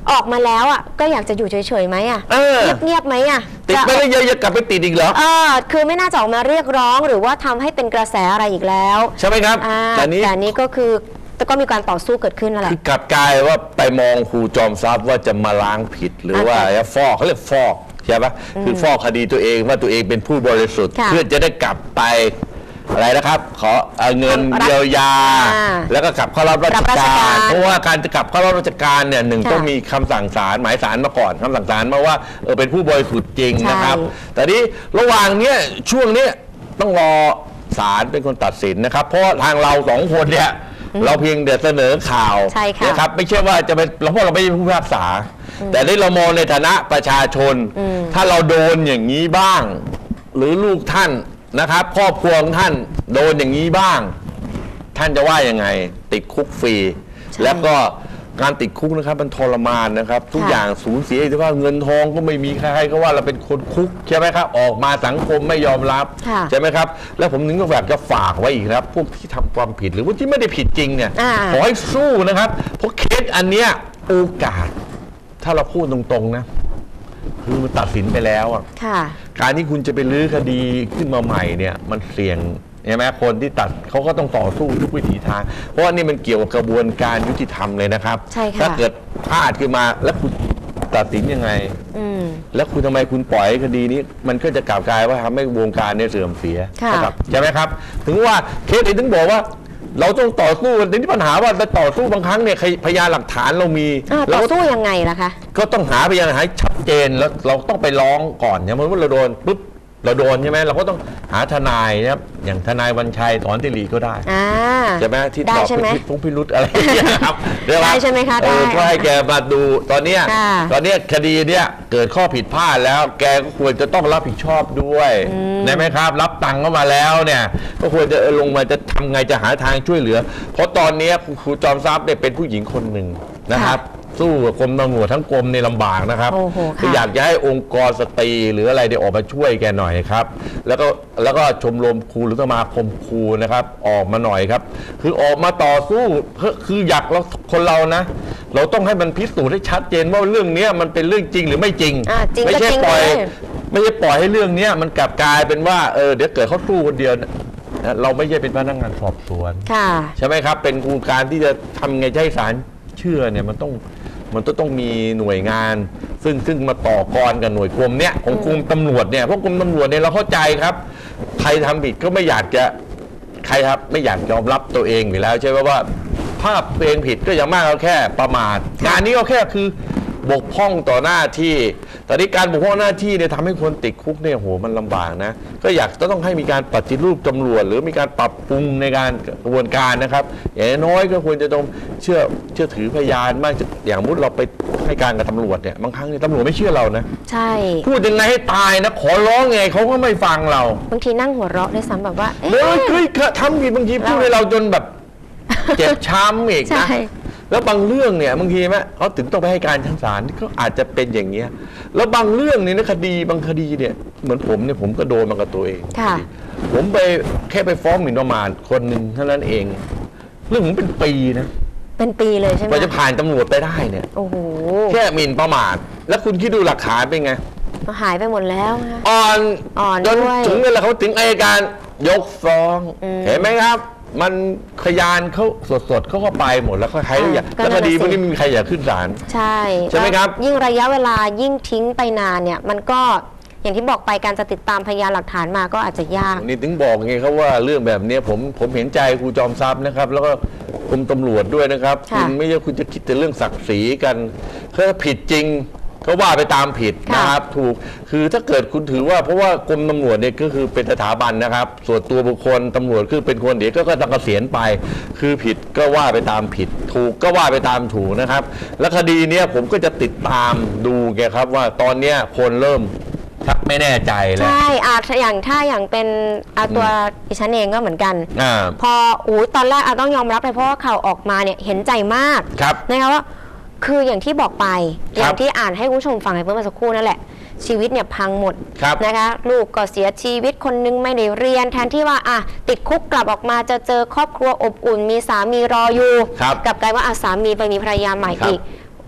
ออกมาแล้วอ่ะก็อยากจะอยู่เฉยๆไหมอ่ะเงียบๆไหมอ่ะติดไปแล้วเยอะๆกลับไปติดอีกเหรอเออคือไม่น่าจะออกมาเรียกร้องหรือว่าทำให้เป็นกระแสอะไรอีกแล้วใช่ไหมครับแต่นี้แต่นี้ก็คือแต่ก็มีการต่อสู้เกิดขึ้นนั่นแหละคือกลับกลายว่าไปมองครูจอมทรัพย์ว่าจะมาล้างผิดหรือว่าฟอกเขาเรียกฟอกใช่ปะคือฟอกคดีตัวเองว่าตัวเองเป็นผู้บริสุทธิ์เพื่อจะได้กลับไปอะไรนะครับขอเงินเยียวยาแล้วก็กลับเข้ารับราชการเพราะว่าการจะกลับเข้ารับราชการเนี่ยหนึ่งต้องมีคำสั่งศาลหมายศาลมาก่อนคำสั่งศาลมาว่าเออเป็นผู้บริสุทธิ์จริงนะครับแต่นี้ระหว่างเนี้ยช่วงนี้ต้องรอศาลเป็นคนตัดสินนะครับเพราะทางเราสองคนเนี่ยเราเพียงแต่เสนอข่าวนะครับไม่ใช่ว่าจะเป็นเราเพราะเราไม่ใช่ผู้พิพากษาแต่ได้เรามองในฐานะประชาชนถ้าเราโดนอย่างนี้บ้างหรือลูกท่านนะครับครอบครัวของท่านโดนอย่างนี้บ้างท่านจะว่ายังไงติดคุกฟรีแล้วก็การติดคุกนะครับมันทรมานนะครับทุกอย่างสูญเสียที่ว่าเงินทองก็ไม่มีใครก็ว่าเราเป็นคนคุกใช่ไหมครับออกมาสังคมไม่ยอมรับใช่ไหมครับแล้วผมนึกว่าจะฝากไว้อีกครับพวกที่ทำความผิดหรือว่าที่ไม่ได้ผิดจริงเนี่ยขอให้สู้นะครับเพราะเคสอันเนี้ยโอกาสถ้าเราพูดตรงๆนะคือมันตัดสินไปแล้วอ่ะการที่คุณจะไปลื้อคดีขึ้นมาใหม่เนี่ยมันเสี่ยงใช่ไหมคนที่ตัดเขาก็ต้องต่อสู้ทุกวิถีทางเพราะว่านี่มันเกี่ยวกับกระบวนการยุติธรรมเลยนะครับถ้าเกิดพลาดขึ้นมาแล้วคุณตัดสินยังไงแล้วคุณทำไมคุณปล่อยคดีนี้มันก็จะกลับกลายว่าทำให้วงการเนี่ยเสื่อมเสียนะครับใช่ไหมครับถึงว่าเคสนี้ถึงบอกว่าเราต้องต่อสู้ในที่ปัญหาว่าจะต่อสู้บางครั้งเนี่ยพยานหลักฐานเรามีต่อสู้ยังไงล่ะคะก็ต้องหาพยานหลักฐานชัดเจนแล้วเราต้องไปร้องก่อนอย่างเมื่อเราโดนปุ๊บเราโดนใช่ไหมเราก็ต้องหาทนายนะครับอย่างทนายวันชัยสอนติลีก็ได้ใช่ไหมที่ตอบพิรุธพิรุธอะไรอย่างเงี้ยครับได้ใช่ไหมคะได้ก็ให้แกมาดูตอนเนี้ยตอนเนี้ยคดีเนี้ยเกิดข้อผิดพลาดแล้วแกก็ควรจะต้องรับผิดชอบด้วยได้ไหมครับรับตังค์เข้ามาแล้วเนี่ยก็ควรจะลงมาจะทำไงจะหาทางช่วยเหลือเพราะตอนนี้ครูจอมทรัพย์เนี่ยเป็นผู้หญิงคนหนึ่งนะครับสู้กับกรมตำรวจทั้งกรมในลำบากนะครับคืออยากจะให้องค์กรสตรีหรืออะไรเดี๋ยวออกมาช่วยแกหน่อยครับแล้วก็แล้วก็ชมรมครูหรือสมาคมครูนะครับออกมาหน่อยครับคือออกมาต่อสู้คืออยากเราคนเรานะเราต้องให้มันพิสูจน์ให้ชัดเจนว่าเรื่องนี้มันเป็นเรื่องจริงหรือไม่จริงไม่ใช่ปล่อยไม่ใช่ปล่อยให้เรื่องนี้มันกลับกลายเป็นว่าเออเดี๋ยวเกิดเขาสู้คนเดียวเราไม่ใช่เป็นพนักงานสอบสวนใช่ไหมครับเป็นกระบวนการที่จะทำไงให้ศาลเชื่อเนี่ยมันต้องมันต้องต้องมีหน่วยงานซึ่งซึ่งมาต่อกรกับหน่วยกรมเนี้ยของกรมตำรวจเนี่ยเพราะกรมตำรวจเนี่ยเราเข้าใจครับใครทำผิดก็ไม่อยากจะใครครับไม่อยากยอมรับตัวเองอยู่แล้วใช่ไหมว่าภาพตัวเองผิดก็อย่างมากก็แค่ประมาทงานนี้ก็แค่คือบกพร่องต่อหน้าที่แต่ที่การบกพร่องหน้าที่เนี่ยทำให้คนติดคุกเนี่ยโหมันลำบากนะก็อยากจะต้องให้มีการปฏิรูปตำรวจหรือมีการปรับปรุงในการกระบวนการนะครับอย่างน้อยก็ควรจะต้องเชื่อเชื่อถือพยานมากอย่างมุดเราไปให้การกับตำรวจเนี่ยบางครั้งเนี่ยตำรวจไม่เชื่อเรานะใช่พูดยังไงให้ตายนะขอร้องไงเขาก็ไม่ฟังเราบางทีนั่งหัวเราะด้วยซ้ำแบบว่าเฮ้ยเฮ้ยทำผิดบางทีพูดให้เราจนแบบเจ็บช้ำอีกนะแล้วบางเรื่องเนี่ยบางทีไหมเขาถึงต้องไปให้การชั้นศาลก็อาจจะเป็นอย่างเงี้ยแล้วบางเรื่องเนี่ยนะคดีบางคดีเนี่ยเหมือนผมเนี่ยผมก็โดนมากับตัวเองผมไปแค่ไปฟ้องหมิ่นประมาทคนหนึ่งเท่านั้นเองเรื่องผมเป็นปีนะเป็นปีเลยใช่ไหมกว่าจะผ่านตำรวจไปได้เนี่ยโอ้โหแค่หมิ่นประมาทแล้วคุณคิดดูหลักฐานเป็นไงหายไปหมดแล้วอ่อนอ่อนจนถึงเวลาเขาถึงอัยการยกฟ้องเห็นไหมครับมันขยานเขาสดๆเขาก็ไปหมดแล้วก็ใครอยากแล้วคดีพวกนี้ไม่มีใครอยากขึ้นศาลใช่ใช่ไหมครับยิ่งระยะเวลายิ่งทิ้งไปนานเนี่ยมันก็อย่างที่บอกไปการจะติดตามพยานหลักฐานมาก็อาจจะยากนี่ถึงบอกไงครับว่าเรื่องแบบนี้ผมผมเห็นใจครูจอมทรัพย์นะครับแล้วก็กรมตำรวจด้วยนะครับคุณไม่ใช่คุณจะคิดแต่เรื่องศักดิ์ศรีกันถ้าผิดจริงก็ว่าไปตามผิดนะครับถูกคือถ้าเกิดคุณถือว่าเพราะว่ากรมตำรวจเนี่ยก็คือเป็นสถาบันนะครับส่วนตัวบุคคลตำรวจคือเป็นคนเดี๋ยวก็ต้องเกษียณไปคือผิดก็ว่าไปตามผิดถูกก็ว่าไปตามถูกนะครับและคดีเนี้ยผมก็จะติดตามดูแกครับว่าตอนเนี้ยคนเริ่มชักไม่แน่ใจแล้วใช่อาอย่างถ้าอย่างเป็นตัวดิฉันเองก็เหมือนกันพออู้ตอนแรกอาต้องยอมรับเลยเพราะว่าข่าวออกมาเนี่ยเห็นใจมากนะคะว่าคืออย่างที่บอกไปอย่างที่อ่านให้คุณผู้ชมฟังเมื่อสักครู่นั่นแหละชีวิตเนี่ยพังหมดนะคะลูกก็เสียชีวิตคนนึงไม่ได้เรียนแทนที่ว่าอ่ะติดคุกกลับออกมาจะเจอครอบครัวอบอุ่นมีสามีรออยู่กลับกลายว่าอาสามีไปมีภรรยาใหม่อีก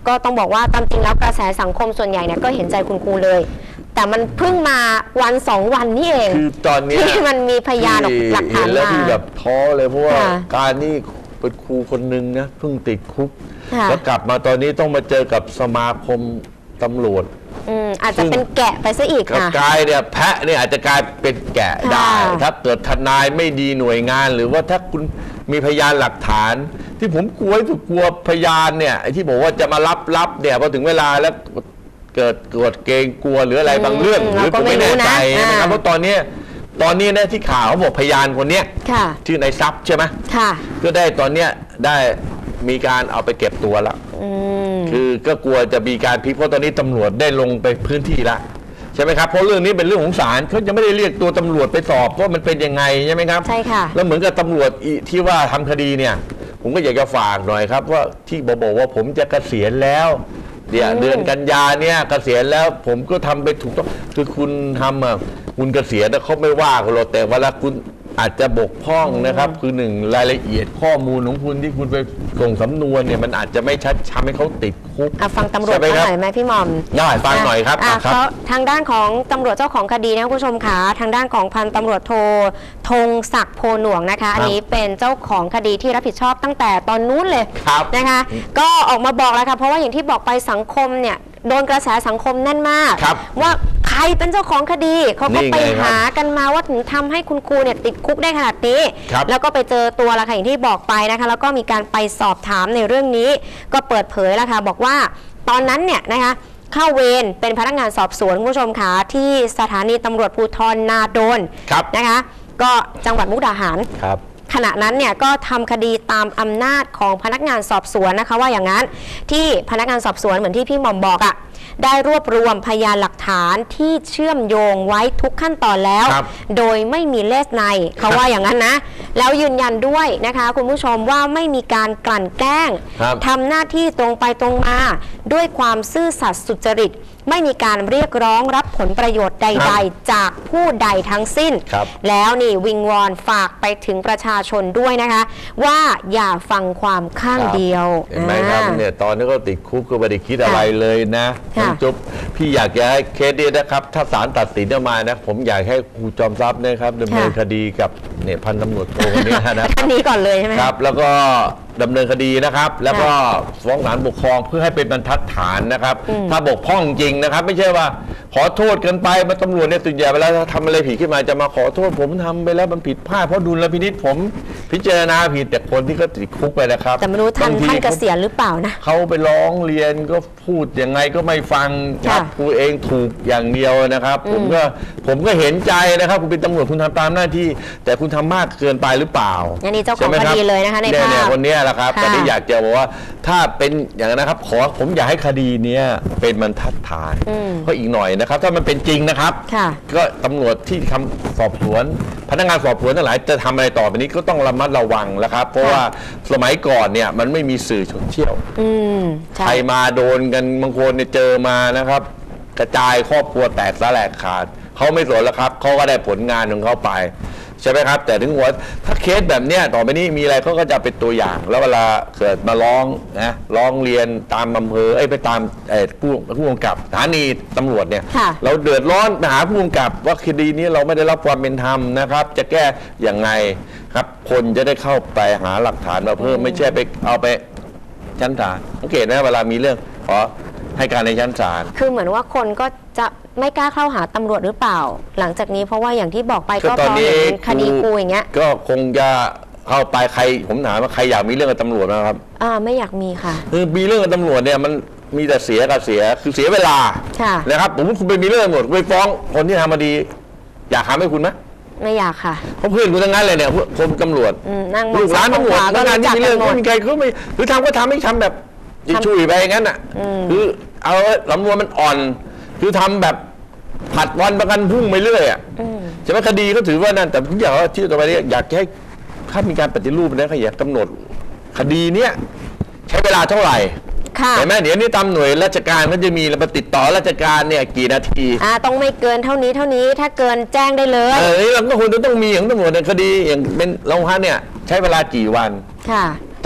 ก็ต้องบอกว่าตามจริงแล้วกระแสสังคมส่วนใหญ่เนี่ยก็เห็นใจคุณครูเลย แต่มันเพิ่งมาวันสองวันนี่เองคือตอนนี้ที่มันมีพยานหลักฐานมาแล้วที่แบบท้อเลยเพราะว่าการนี่เป็นครูคนหนึ่งนะเพิ่งติดคุกแล้วกลับมาตอนนี้ต้องมาเจอกับสมาคมตำรวจอืมอาจจะเป็นแกะไปซะอีกค่ะกลายเนี่ยแพะเนี่ยอาจจะกลายเป็นแกะได้ถ้าเกิดทนายไม่ดีหน่วยงาน หรือว่าถ้าคุณมีพยานหลักฐาน ที่ผมกลัวที่สุดกลัวพยานเนี่ยไอ้ที่บอกว่าจะมารับรับเนี่ยพอถึงเวลาแล้วเกิดเกิดเกรงกลัวหรืออะไรบางเรื่องหรือผมไม่แน่ใจนะครับเพราะตอนนี้ตอนนี้เนี่ยที่ข่าวเขาบอกพยานคนเนี้ยชื่อนายทรัพย์ใช่ไหมก็ได้ตอนเนี้ยได้มีการเอาไปเก็บตัวแล้วคือก็กลัวจะมีการพลิกเพราะตอนนี้ตำรวจได้ลงไปพื้นที่แล้วใช่ไหมครับเพราะเรื่องนี้เป็นเรื่องของศาลเขาจะไม่ได้เรียกตัวตำรวจไปสอบว่ามันเป็นยังไงใช่ไหมครับใช่ค่ะแล้วเหมือนกับตำรวจที่ว่าทำคดีเนี่ยผมก็อยากจะฝากหน่อยครับว่าที่บอกว่าผมจะเกษียณแล้วเดี๋ยวเดือนกันยาเนี่ยเกษียณแล้วผมก็ทำไปถูกต้องคือคุณทำอ่ะคุณเกษียณเขาไม่ว่าคุณหรอกแต่เวลาคุณอาจจะบกพร่องนะครับคือหนึ่งรายละเอียดข้อมูลของคุณที่คุณไปส่งสำนวนเนี่ยมันอาจจะไม่ชัดทำให้เขาติดคุกฟังตำรวจหน่อยไหมพี่หม่อมได้ฟังหน่อยครับเขาทางด้านของตำรวจเจ้าของคดีนะคุณผู้ชมค่ะทางด้านของพันตำรวจโทธงศักดิ์โพหน่วงนะคะอันนี้เป็นเจ้าของคดีที่รับผิดชอบตั้งแต่ตอนนู้นเลยนะคะก็ออกมาบอกแล้วค่ะเพราะว่าอย่างที่บอกไปสังคมเนี่ยโดนกระแสสังคมแน่นมากว่าใครเป็นเจ้าของคดีเขาก็ไปหากันมาว่าถึงทำให้คุณครูเนี่ยติดคุกได้ขนาดนี้แล้วก็ไปเจอตัวละค่ะอย่างที่บอกไปนะคะแล้วก็มีการไปสอบถามในเรื่องนี้ก็เปิดเผยแล้วค่ะบอกว่าตอนนั้นเนี่ยนะคะเข้าเวรเป็นพนักงานสอบสวนคุณผู้ชมค่ะที่สถานีตำรวจภูธรนาโดนนะคะก็จังหวัดมุกดาหารขณะนั้นเนี่ยก็ทำคดีตามอำนาจของพนักงานสอบสวนนะคะว่าอย่างนั้นที่พนักงานสอบสวนเหมือนที่พี่หม่อมบอกอะได้รวบรวมพยานหลักฐานที่เชื่อมโยงไว้ทุกขั้นตอนแล้วโดยไม่มีเลสในเขาว่าอย่างนั้นนะแล้วยืนยันด้วยนะคะคุณผู้ชมว่าไม่มีการกลั่นแกล้งทำหน้าที่ตรงไปตรงมาด้วยความซื่อสัตย์สุจริตไม่มีการเรียกร้องรับผลประโยชน์ใดๆจากผู้ใดทั้งสิ้นแล้วนี่วิงวอนฝากไปถึงประชาชนด้วยนะคะว่าอย่าฟังความข้างเดียวเห็นไหมครับเนี่ยตอนนี้ก็ติดคุกก็ไม่ได้คิดอะไรเลยนะผมจบพี่อยากจะให้เคสนี้นะครับถ้าศาลตัดสินออกมานะผมอยากให้ครูจอมทรัพย์นะครับดำเนินคดีกับเนี่ยพันตำรวจโทคนนี้นะอันนี้ก่อนเลยใช่ไหมครับแล้วก็ดำเนินคดีนะครับแล้วก็ฟ้องศาลปกครองเพื่อให้เป็นบรรทัดฐานนะครับถ้าบกพร่องจริงนะครับไม่ใช่ว่าขอโทษกันไปมาตำรวจเนี่ยตุ่นใหญ่เวลาทำอะไรผิดขึ้นมาจะมาขอโทษผมทำไปแล้วมันผิดพลาดเพราะดุลพินิจผมพิจารณาผิดแต่คนที่ก็ติดคุกไปนะครับแต่ไม่รู้ท่านท่านเกษียณหรือเปล่านะเขาไปร้องเรียนก็พูดยังไงก็ไม่ฟังครับครูเองถูกอย่างเดียวนะครับผมก็ผมก็เห็นใจนะครับคุณเป็นตำรวจคุณทำตามหน้าที่แต่คุณทำมากเกินไปหรือเปล่าอันนี้เจ้าของคดีเลยนะคะในภาพเนี่ยคนนี้แหละครับแต่ที่อยากจะบอกว่าถ้าเป็นอย่างนั้นนะครับขอผมอยากให้คดีนี้เป็นบรรทัดฐานก็อีกหน่อยนะครับถ้ามันเป็นจริงนะครับก็ตำรวจที่ทำสอบสวนพนักงานสอบสวนทั้งหลายจะทำอะไรต่อไปนี้ก็ต้องระมัดระวังแล้วครับเพราะว่าสมัยก่อนเนี่ยมันไม่มีสื่อโซเชียลใครมาโดนกันบางคนเนี่ยเจอมานะครับกระจายครอบครัวแตกสลายขาดเขาไม่สนแล้วครับเขาก็ได้ผลงานของเขาไปใช่ไหมครับแต่ถึงหัวถ้าเคสแบบเนี้ยต่อไปนี้มีอะไรเขาก็จะเป็นตัวอย่างแล้วเวลาเกิดมาร้องนะร้องเรียนตามอำเภอไอ้ไปตามไอ้ผู้ผู้กำกับสถานีตำรวจเนี่ยเราเดือดร้อนไปหาผู้กำกับว่าคดีนี้เราไม่ได้รับความเป็นธรรมนะครับจะแก้อย่างไงครับคนจะได้เข้าไปหาหลักฐานมาเพิ่มไม่ใช่ไปเอาไปชั้นศาลสังเกตนะเวลามีเรื่องขอให้การในชั้นศาลคือเหมือนว่าคนก็จะไม่กล้าเข้าหาตำรวจหรือเปล่าหลังจากนี้เพราะว่าอย่างที่บอกไปก็เพราะเห็นคดีกูอย่างเงี้ยก็คงจะเข้าไปใครผมถามว่าใครอยากมีเรื่องกับตำรวจนะครับอ่าไม่อยากมีค่ะคือมีเรื่องกับตำรวจเนี่ยมันมีแต่เสียกับเสียคือเสียเวลานะครับผมคุณไปมีเรื่องตำรวจไปฟ้องคนที่ทำคดีอยากทำให้คุณไหมไม่อยากค่ะเพราะเพื่อนคุณทั้งนั้นเลยเนี่ยคนตำรวจลูกหลานตำรวจทำงานที่มีเรื่องคนไกลเขาไม่หรือทำก็ทำไม่ทำแบบช่วยไปงั้นอ่ะคือเอาลำนวนมันอ่อนคือทำแบบผัดวันประกันพุ่งไปเรื่อยอ่ะใช่ไหมคดีก็ถือว่านั่นแต่ผมอยากว่าที่ต่อไปนี้อยากให้ถ้ามีการปฏิรูปนะเขาอยากกำหนดคดีเนี้ยใช้เวลาเท่าไหร่เห็นไหมเดี๋ยวนี้ตามหน่วยราชการมันจะมีเราไปติดต่อราชการเนี่ยกี่นาทีอ่าต้องไม่เกินเท่านี้เท่านี้ถ้าเกินแจ้งได้เลยเออเราก็ควรจะต้องมีอย่างตำรวจในคดีอย่างเป็นโรงพักเนี่ยใช้เวลากี่วันค่ะแต่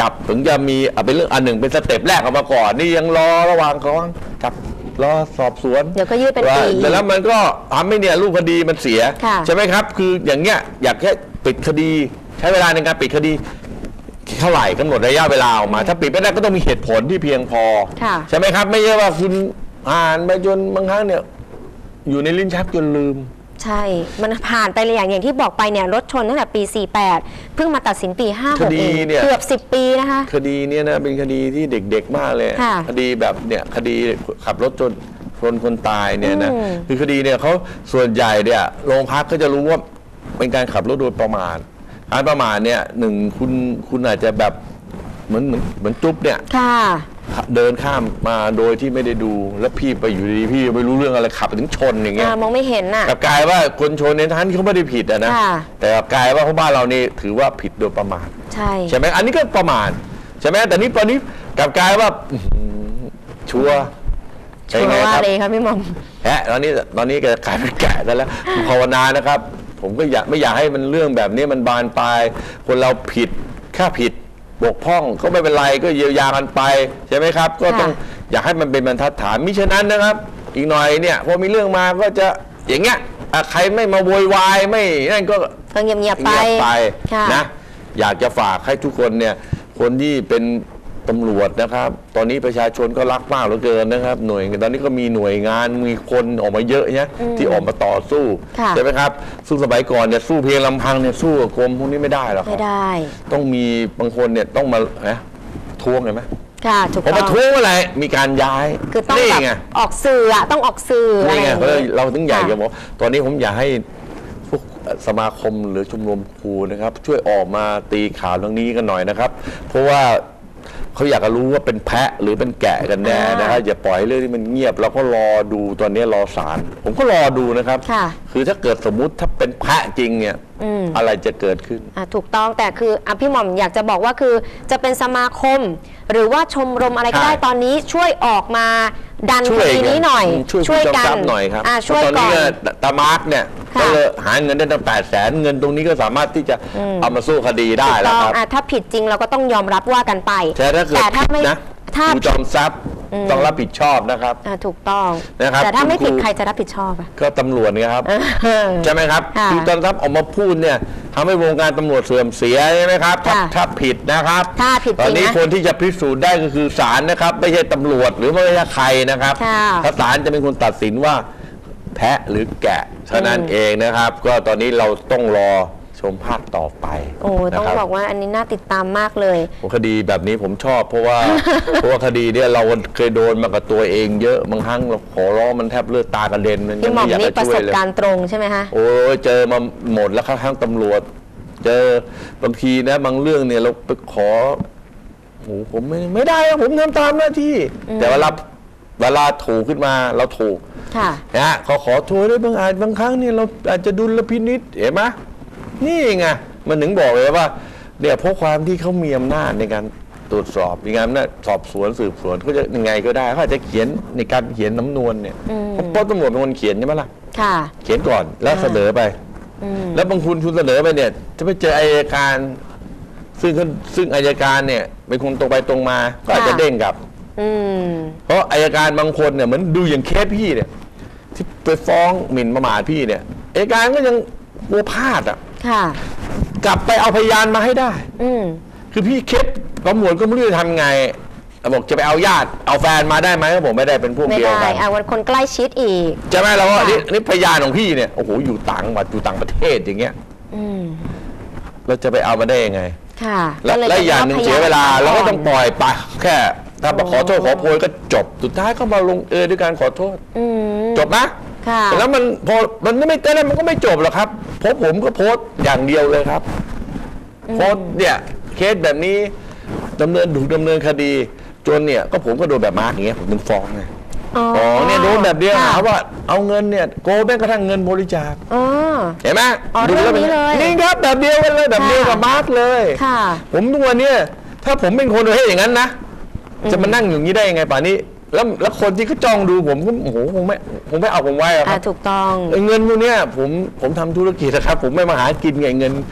จับถึงจะมีเอาเป็นเรื่องอันหนึ่งเป็นสเต็ปแรกออกมาก่อนนี่ยังรอระหว่างกองจับรอสอบสวนเดี๋ยวก็ยืดเป็นปีแล้วมันก็ทำให้เนี่ยรูปคดีมันเสียใช่ไหมครับคืออย่างเงี้ยอยากแค่ปิดคดีใช้เวลาในการปิดคดีเท่าไหร่กำหนดระยะเวลาออกมาถ้าปิดไม่ได้ก็ต้องมีเหตุผลที่เพียงพอใช่ไหมครับไม่ใช่ว่าคุณอ่านไปจนบางครั้งเนี่ยอยู่ในลิ้นชักจนลืมใช่มันผ่านไปเลยอย่างอย่างที่บอกไปเนี่ยรถชนตั้งแต่ปีสี่สิบแปดเพิ่งมาตัดสินปีห้าหกเองเกือบสิบปีนะคะคดีนี้นะเป็นคดีที่เด็กๆมากเลยคดีแบบเนี่ยคดีขับรถชนชนคนตายเนี่ยนะคือคดีเนี่ยเขาส่วนใหญ่เนี่ยโรงพักก็จะรู้ว่าเป็นการขับรถโดยประมาทการประมาทเนี่ยหนึ่งคุณคุณอาจจะแบบเหมือนเหมือนเหมือนจุ๊บเนี่ยเดินข้ามมาโดยที่ไม่ได้ดูแล้วพี่ไปอยู่ดีพี่ไม่รู้เรื่องอะไรขับถึงชนอย่างเงี้ยมองไม่เห็นน่ะกลับกลายว่าคนชนในท่านเขาไม่ได้ผิดอะนะแต่กลับกลายว่าเขาบ้านเรานี่ถือว่าผิดโดยประมาทใช่ใช่ไหมอันนี้ก็ประมาทใช่ไหมแต่นี่ตอนนี้กลับกลายว่าชัวร์ชัวร์ว่าเลยครับพี่มอมแอะตอนนี้ตอนนี้ก็กลายเป็นแก่แล้วภาวนานะครับผมก็อยากไม่อยากให้มันเรื่องแบบนี้มันบานปลายคนเราผิดแค่ผิดบกพร่องก็ไม่เป็นไรก็เยียวยากันไปใช่ไหมครับก็ต้องอยากให้มันเป็นบรรทัดฐานมิฉะนั้นนะครับอีกหน่อยเนี่ยพอมีเรื่องมาก็จะอย่างเงี้ยใครไม่มาโวยวายไม่นั่นก็เงียบเงียบไปนะอยากจะฝากให้ทุกคนเนี่ยคนที่เป็นตำรวจนะครับตอนนี้ประชาชนก็รักมากเหลือเกินนะครับหน่วยตอนนี้ก็มีหน่วยงานมีคนออกมาเยอะเนี่ยที่ออกมาต่อสู้ใช่ไหมครับสู้สมัยก่อนเนี่ยสู้เพียงลำพังเนี่ยสู้กับกรมพวกนี้ไม่ได้หรอกไม่ได้ต้องมีบางคนเนี่ยต้องมานะทวงเห็นไหมค่ะถูกต้องมาทวงอะไรมีการย้ายคือต้องแบบออกสื่ออะต้องออกสื่อนี่ไงเราถึงใหญ่กันบอกตอนนี้ผมอยากให้พวกสมาคมหรือชมรมครูนะครับช่วยออกมาตีข่าวเรื่องนี้กันหน่อยนะครับเพราะว่าเขาอยากจะรู้ว่าเป็นแพะหรือเป็นแกะกันแน่นะครับอย่าปล่อยเรื่องที่มันเงียบแล้วก็รอดูตอนนี้รอศาลผมก็รอดูนะครับคือถ้าเกิดสมมุติถ้าเป็นแพะจริงเนี่ยอะไรจะเกิดขึ้นถูกต้องแต่คืออพี่หม่อมอยากจะบอกว่าคือจะเป็นสมาคมหรือว่าชมรมอะไรก็ได้ตอนนี้ช่วยออกมาดันคดีนี้หน่อยช่วยกันหน่อยครับช่วยก่อนตามาร์กเนี่ยก็เลยหาเงินได้ตั้งแปดแสนเงินตรงนี้ก็สามารถที่จะเอามาสู้คดีได้แล้วครับถ้าผิดจริงเราก็ต้องยอมรับว่ากันไปแต่ถ้าไม่ถ้าผู้จอมทรัพย์ต้องรับผิดชอบนะครับถูกต้องนะครับแต่ถ้าไม่ผิดใครจะรับผิดชอบก็ตำรวจนะครับใช่ไหมครับผู้จอมทรัพย์ออกมาพูดเนี่ยทำให้วงการตำรวจเสื่อมเสียใช่ไหมครับถ้าผิดนะครับตอนนี้คนที่จะพิสูจน์ได้ก็คือศาลนะครับไม่ใช่ตำรวจหรือไม่ใช่ใครนะครับถ้าศาลจะเป็นคนตัดสินว่าแพะหรือแกะเท่านั้นเองนะครับก็ตอนนี้เราต้องรอชมภาคต่อไปโอ้ต้องบอกว่าอันนี้น่าติดตามมากเลยคดีแบบนี้ผมชอบเพราะว่าเพราะว่าคดีเนี่ยเราเคยโดนมากับตัวเองเยอะบางครั้งเราขอร้องมันแทบเลือดตากระเด็นมันยังไม่อยากจะช่วยเลยประสบการณ์ตรงใช่ไหมคะโอ้เจอมาหมดแล้วข้างตำรวจเจอบางทีนะบางเรื่องเนี่ยเราไปขอโอ้ผมไม่ไม่ได้ผมทำตามหน้าที่แต่เวลาเวลาถูกขึ้นมาเราถูกนะเขาขอโทษด้วยบางอาจบางครั้งเนี่ยเราอาจจะดุลพินิจเห็นไหมนี่ไงมันถึงบอกเลยว่าเนี่ยเพราะความที่เขามีอำนาจในการตรวจสอบมีการน่าสอบสวนสืบสวนเขาจะยังไงก็ได้เขาอาจจะเขียนในการเขียนน้ำนวลเนี่ยเพราะตำรวจเป็นคนเขียนใช่ไหมล่ะเขียนก่อนแล้วเสนอไปแล้วบางคุณคุณเสนอไปเนี่ยจะไปเจออัยการซึ่งซึ่งอัยการเนี่ยเป็นคนตรงไปตรงมาก็อาจจะเด้งกลับเพราะอัยการบางคนเนี่ยเหมือนดูอย่างเคสพี่เนี่ยที่ไปฟ้องหมิ่นประมาทพี่เนี่ยอัยการก็ยังกลัวพลาดอ่ะกลับไปเอาพยานมาให้ได้คือพี่เคสตำรวจก็ไม่รู้จะทำไงบอกจะไปเอาญาติเอาแฟนมาได้ไหมผมไม่ได้เป็นพวกเดียวกันไม่ได้เอาวันคนใกล้ชิดอีกใช่ไหมเราว่านี่พยานของพี่เนี่ยโอ้โหอยู่ต่างวัดอยู่ต่างประเทศอย่างเงี้ยเราจะไปเอามาได้ยังไงและอย่างหนึ่งเสียเวลาเราก็ต้องปล่อยไปแค่ถ้าขอโทษขอโพยก็จบสุดท้ายก็มาลงเอยด้วยการขอโทษจบนะแล้วมันพอมันไม่ได้มันก็ไม่จบหรอกครับเพราะผมก็โพสต์อย่างเดียวเลยครับโพสต์เนี่ยเคสแบบนี้ดำเนินถูกดำเนินคดีจนเนี่ยก็ผมก็โดนแบบมาร์กอย่างเงี้ยผมถึงฟ้องไงอ๋อเนี่ยโดนแบบเดียวหาว่าเอาเงินเนี่ยโกงแม้กระทั่งเงินบริจาคเห็นไหมดูแล้วนี่ครับแบบเดียวกันเลยแบบเดียวกับมาร์กเลยผมทุกวันนี้ถ้าผมเป็นคนประเภทอย่างนั้นนะจะมานั่งอย่างนี้ได้ยังไงป่านนี้แล้วแล้วคนที่เขาจ้องดูผมก็โอ้โหผมไม่ผมไม่เอาผมไว้ครับถูกต้องเงินพวกนี้ผมผมทำธุรกิจนะครับผมไม่มาหากินไงเงิน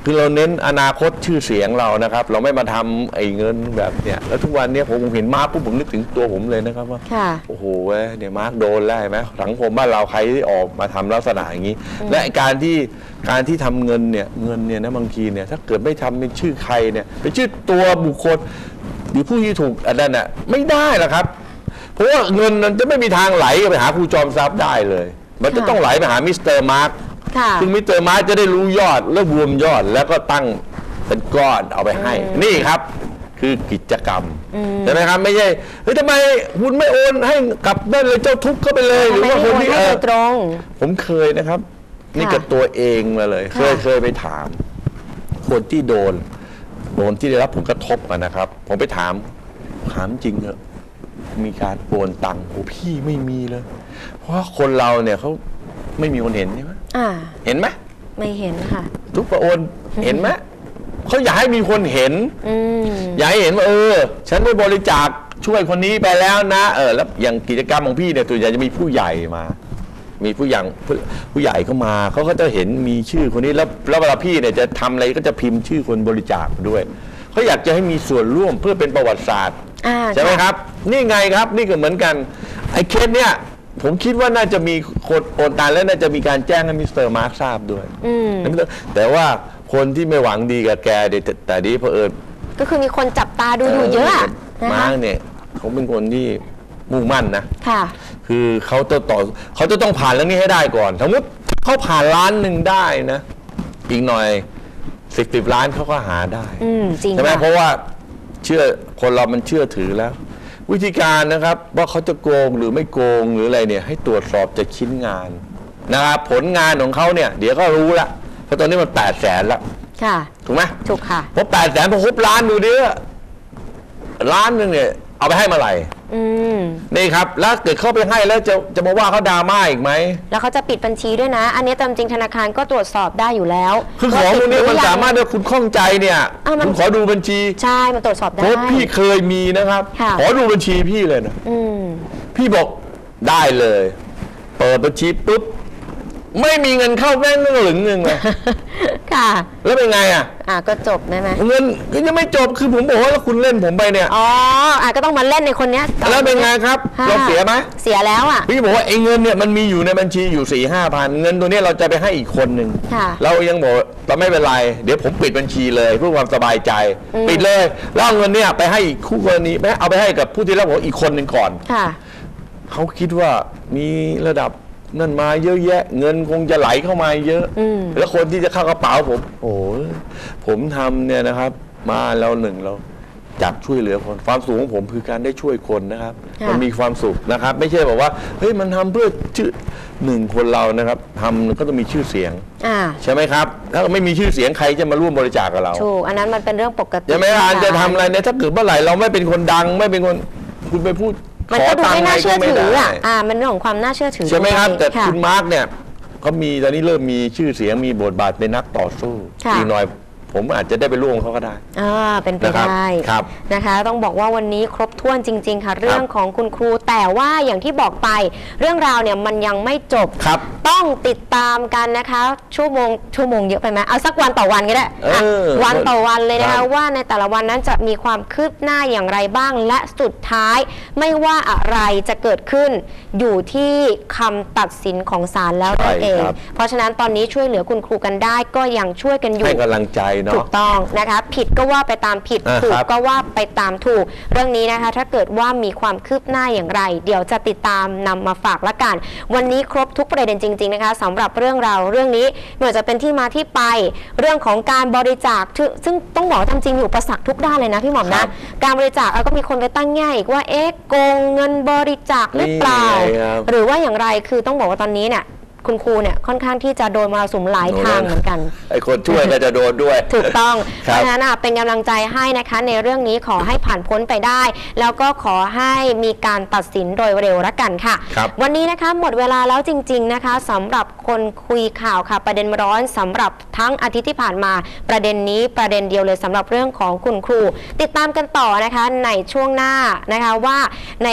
คือเราเน้นอนาคตชื่อเสียงเรานะครับ เราไม่มาทำไอ้เงินแบบเนี้ยแล้วทุกวันเนี้ยผมเห็นมาร์คปุ๊บผมนึกถึงตัวผมเลยนะครับว่าโอ้โหเว้ยเนี่ยมาร์คโดนแล้วเห็นไหมสังคมบ้านเราใครที่ออกมาทำลักษณะอย่างนี้ และการที่การที่ทำเงินเนี่ยเงินเนี่ยนะบางทีเนี่ยถ้าเกิดไม่ทำเป็นชื่อใครเนี่ยเป็นชื่อตัวบุคคลหรือผู้ที่ถูกอันนั้นน่ะไม่ได้หรอกครับเพราะว่าเงินมันจะไม่มีทางไหลไปหาครูจอมทรัพย์ได้เลยมันจะต้องไหลไปหามิสเตอร์มาร์คซึ่งมิสเตอร์มาร์คจะได้รู้ยอดแล้วรวมยอดแล้วก็ตั้งเป็นก้อนเอาไปให้นี่ครับคือกิจกรรมใช่ไหมครับไม่ใช่เฮ้ยทำไมคุณไม่โอนให้กับได้เลยเจ้าทุกข์เข้าไปเลยหรือว่าคนที่เออตรงผมเคยนะครับนี่กับตัวเองมาเลยเคยเคยไปถามคนที่โดนโดนที่ได้รับผลกระทบนะครับผมไปถามถามจริงเหรอมีการโอนตังค์โอ้พี่ไม่มีเลยเพราะคนเราเนี่ยเขาไม่มีคนเห็นใช่ไหมเห็นไหมไม่เห็นค่ะทุกประโอนเห็นไหมเขาอยากให้มีคนเห็นอยากให้เห็นว่าเออฉันได้บริจาคช่วยคนนี้ไปแล้วนะเออแล้วอย่างกิจกรรมของพี่เนี่ยตัวใหญ่จะมีผู้ใหญ่มามีผู้ใหญ่ผู้ใหญ่เข้ามาเขาก็จะเห็นมีชื่อคนนี้แล้วแล้วเวลาพี่เนี่ยจะทำอะไรก็จะพิมพ์ชื่อคนบริจาคด้วยเขาอยากจะให้มีส่วนร่วมเพื่อเป็นประวัติศาสตร์ใช่ไหมครับนี่ไงครับนี่ก็เหมือนกันไอ้เคสเนี่ยผมคิดว่าน่าจะมีคนโอนตังแล้วน่าจะมีการแจ้งให้มิสเตอร์มาร์คทราบด้วยแต่ว่าคนที่ไม่หวังดีกับแกแต่ดีเพอเอิญก็คือมีคนจับตาดูอยู่เยอะมาร์คเนี่ยเขาเป็นคนที่มุ่งมั่นนะค่ะคือเขาจะต่อเขาจะต้องผ่านเรื่องนี้ให้ได้ก่อนสมมติเขาผ่านล้านหนึ่งได้นะอีกหน่อยสิบสิบล้านเขาก็หาได้ใช่ไหมเพราะว่าเชื่อคนเรามันเชื่อถือแล้ววิธีการนะครับว่าเขาจะโกงหรือไม่โกงหรืออะไรเนี่ยให้ตรวจสอบจากชิ้นงานนะครับผลงานของเขาเนี่ยเดี๋ยวก็รู้ละเพราะตอนนี้มันแปดแสนแล้วค่ะถูกไหมถูกค่ะพอแปดแสนพอครบล้านดูดิล้านหนึ่งเนี่ยเอาไปให้มาไหร่นี่ครับแล้วเกิดเข้าไปให้แล้วจะจะมาว่าเขาดราม่าอีกไหมแล้วเขาจะปิดบัญชีด้วยนะอันนี้ตามจริงธนาคารก็ตรวจสอบได้อยู่แล้วคือของพวกนี้มันสามารถถ้าคุณข้องใจเนี่ยคุณขอดูบัญชีใช่มันตรวจสอบได้เพราะพี่เคยมีนะครับขอดูบัญชีพี่เลยนะพี่บอกได้เลยเปิดบัญชีปุ๊บไม่มีเงินเข้าแม่งเรื่องหลึงหนึ่งเลยค่ะแล้วเป็นไงอ่ะอ่าก็จบได้ไหมเงินก็ยังไม่จบคือผมบอกว่าแล้วคุณเล่นผมไปเนี่ยอ๋ออ่ะก็ต้องมาเล่นในคนเนี้ยแล้วเป็นไงครับเราเสียไหมเสียแล้วอ่ะพี่บอกว่าไอ้เงินเนี่ยมันมีอยู่ในบัญชีอยู่สี่ห้าพันเงินตัวนี้เราจะไปให้อีกคนหนึ่งเรายังบอกเราไม่เป็นไรเดี๋ยวผมปิดบัญชีเลยเพื่อความสบายใจปิดเลยแล้วเอาเงินเนี่ยไปให้คู่กรณีไปเอาไปให้กับผู้ที่รับบอกอีกคนหนึ่งก่อนเขาคิดว่ามีระดับนั่นมาเยอะแยะเงินคงจะไหลเข้ามาเยอะแล้วคนที่จะเข้ากระเป๋าผมโอ้ผมทำเนี่ยนะครับมาแล้วหนึ่งเราจับช่วยเหลือคนความสุขของผมคือการได้ช่วยคนนะครับมันมีความสุขนะครับไม่ใช่บอกว่าเฮ้ยมันทำเพื่อชื่อหนึ่งคนเรานะครับทำก็ต้องมีชื่อเสียงใช่ไหมครับถ้าไม่มีชื่อเสียงใครจะมาร่วมบริจาคกับเราถูกอันนั้นมันเป็นเรื่องปกติใช่ไหมอาจจะทำอะไรเนี่ยถ้าเกิดเมื่อไหร่เราไม่เป็นคนดังไม่เป็นคนคุณไปพูดมันก็ดูไม่น่าเชื่อถืออ่ะอ่ามันเรื่องของความน่าเชื่อถือใช่ไหมครับแต่คุณมาร์กเนี่ยเขามีตอนนี้เริ่มมีชื่อเสียงมีบทบาทเป็นนักต่อสู้อีกหน่อยผมอาจจะได้ไปร่วมเขาก็ได้อ่าเป็นไปได้นะคะต้องบอกว่าวันนี้ครบถ้วนจริงๆค่ะเรื่องของคุณครูแต่ว่าอย่างที่บอกไปเรื่องราวเนี่ยมันยังไม่จบต้องติดตามกันนะคะชั่วโมงชั่วโมงเยอะไปไหมเอาสักวันต่อวันก็ได้วันต่อวันเลยนะคะว่าในแต่ละวันนั้นจะมีความคืบหน้าอย่างไรบ้างและสุดท้ายไม่ว่าอะไรจะเกิดขึ้นอยู่ที่คำตัดสินของศาลแล้วนั่นเองเพราะฉะนั้นตอนนี้ช่วยเหลือคุณครูกันได้ก็ยังช่วยกันอยู่ให้กำลังใจถูกต้องนะคะผิดก็ว่าไปตามผิดถูกก็ว่าไปตามถูกเรื่องนี้นะคะถ้าเกิดว่ามีความคืบหน้าอย่างไรเดี๋ยวจะติดตามนำมาฝากละกันวันนี้ครบทุกประเด็นจริงๆนะคะสำหรับเรื่องราวเรื่องนี้ไม่ว่าจะเป็นที่มาที่ไปเรื่องของการบริจาคซึ่งต้องบอกจริงๆอยู่ประสักทุกด้านเลยนะพี่หม่อมนะการบริจาคก็มีคนไปตั้งแง่อีกว่าเอ๊ะโกงเงินบริจาคหรือเปล่าหรือว่าอย่างไรคือต้องบอกว่าตอนนี้เนี่ยคุณครูเนี่ยค่อนข้างที่จะโดนมรสุมหลายทางเหมือนกันไอ้คนช่วยก็จะโดนด้วยถูกต้องเพราะฉะนั้นเป็นกำลังใจให้นะคะในเรื่องนี้ขอให้ผ่านพ้นไปได้แล้วก็ขอให้มีการตัดสินโดยเร็วละกันค่ะวันนี้นะคะหมดเวลาแล้วจริงๆนะคะสำหรับคนคุยข่าวค่ะประเด็นร้อนสำหรับทั้งอาทิตย์ที่ผ่านมาประเด็นนี้ประเด็นเดียวเลยสำหรับเรื่องของคุณครูติดตามกันต่อนะคะในช่วงหน้านะคะว่าใน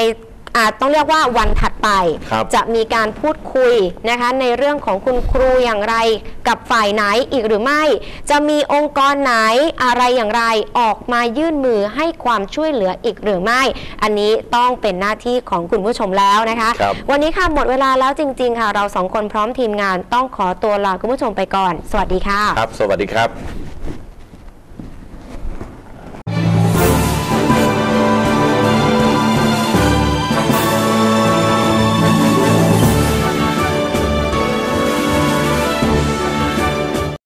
อาจต้องเรียกว่าวันถัดไปจะมีการพูดคุยนะคะในเรื่องของคุณครูอย่างไรกับฝ่ายไหนอีกหรือไม่จะมีองค์กรไหนอะไรอย่างไรออกมายื่นมือให้ความช่วยเหลืออีกหรือไม่อันนี้ต้องเป็นหน้าที่ของคุณผู้ชมแล้วนะคะวันนี้ค่ะหมดเวลาแล้วจริงๆค่ะเราสองคนพร้อมทีมงานต้องขอตัวลาคุณผู้ชมไปก่อนสวัสดีค่ะครับสวัสดีครับ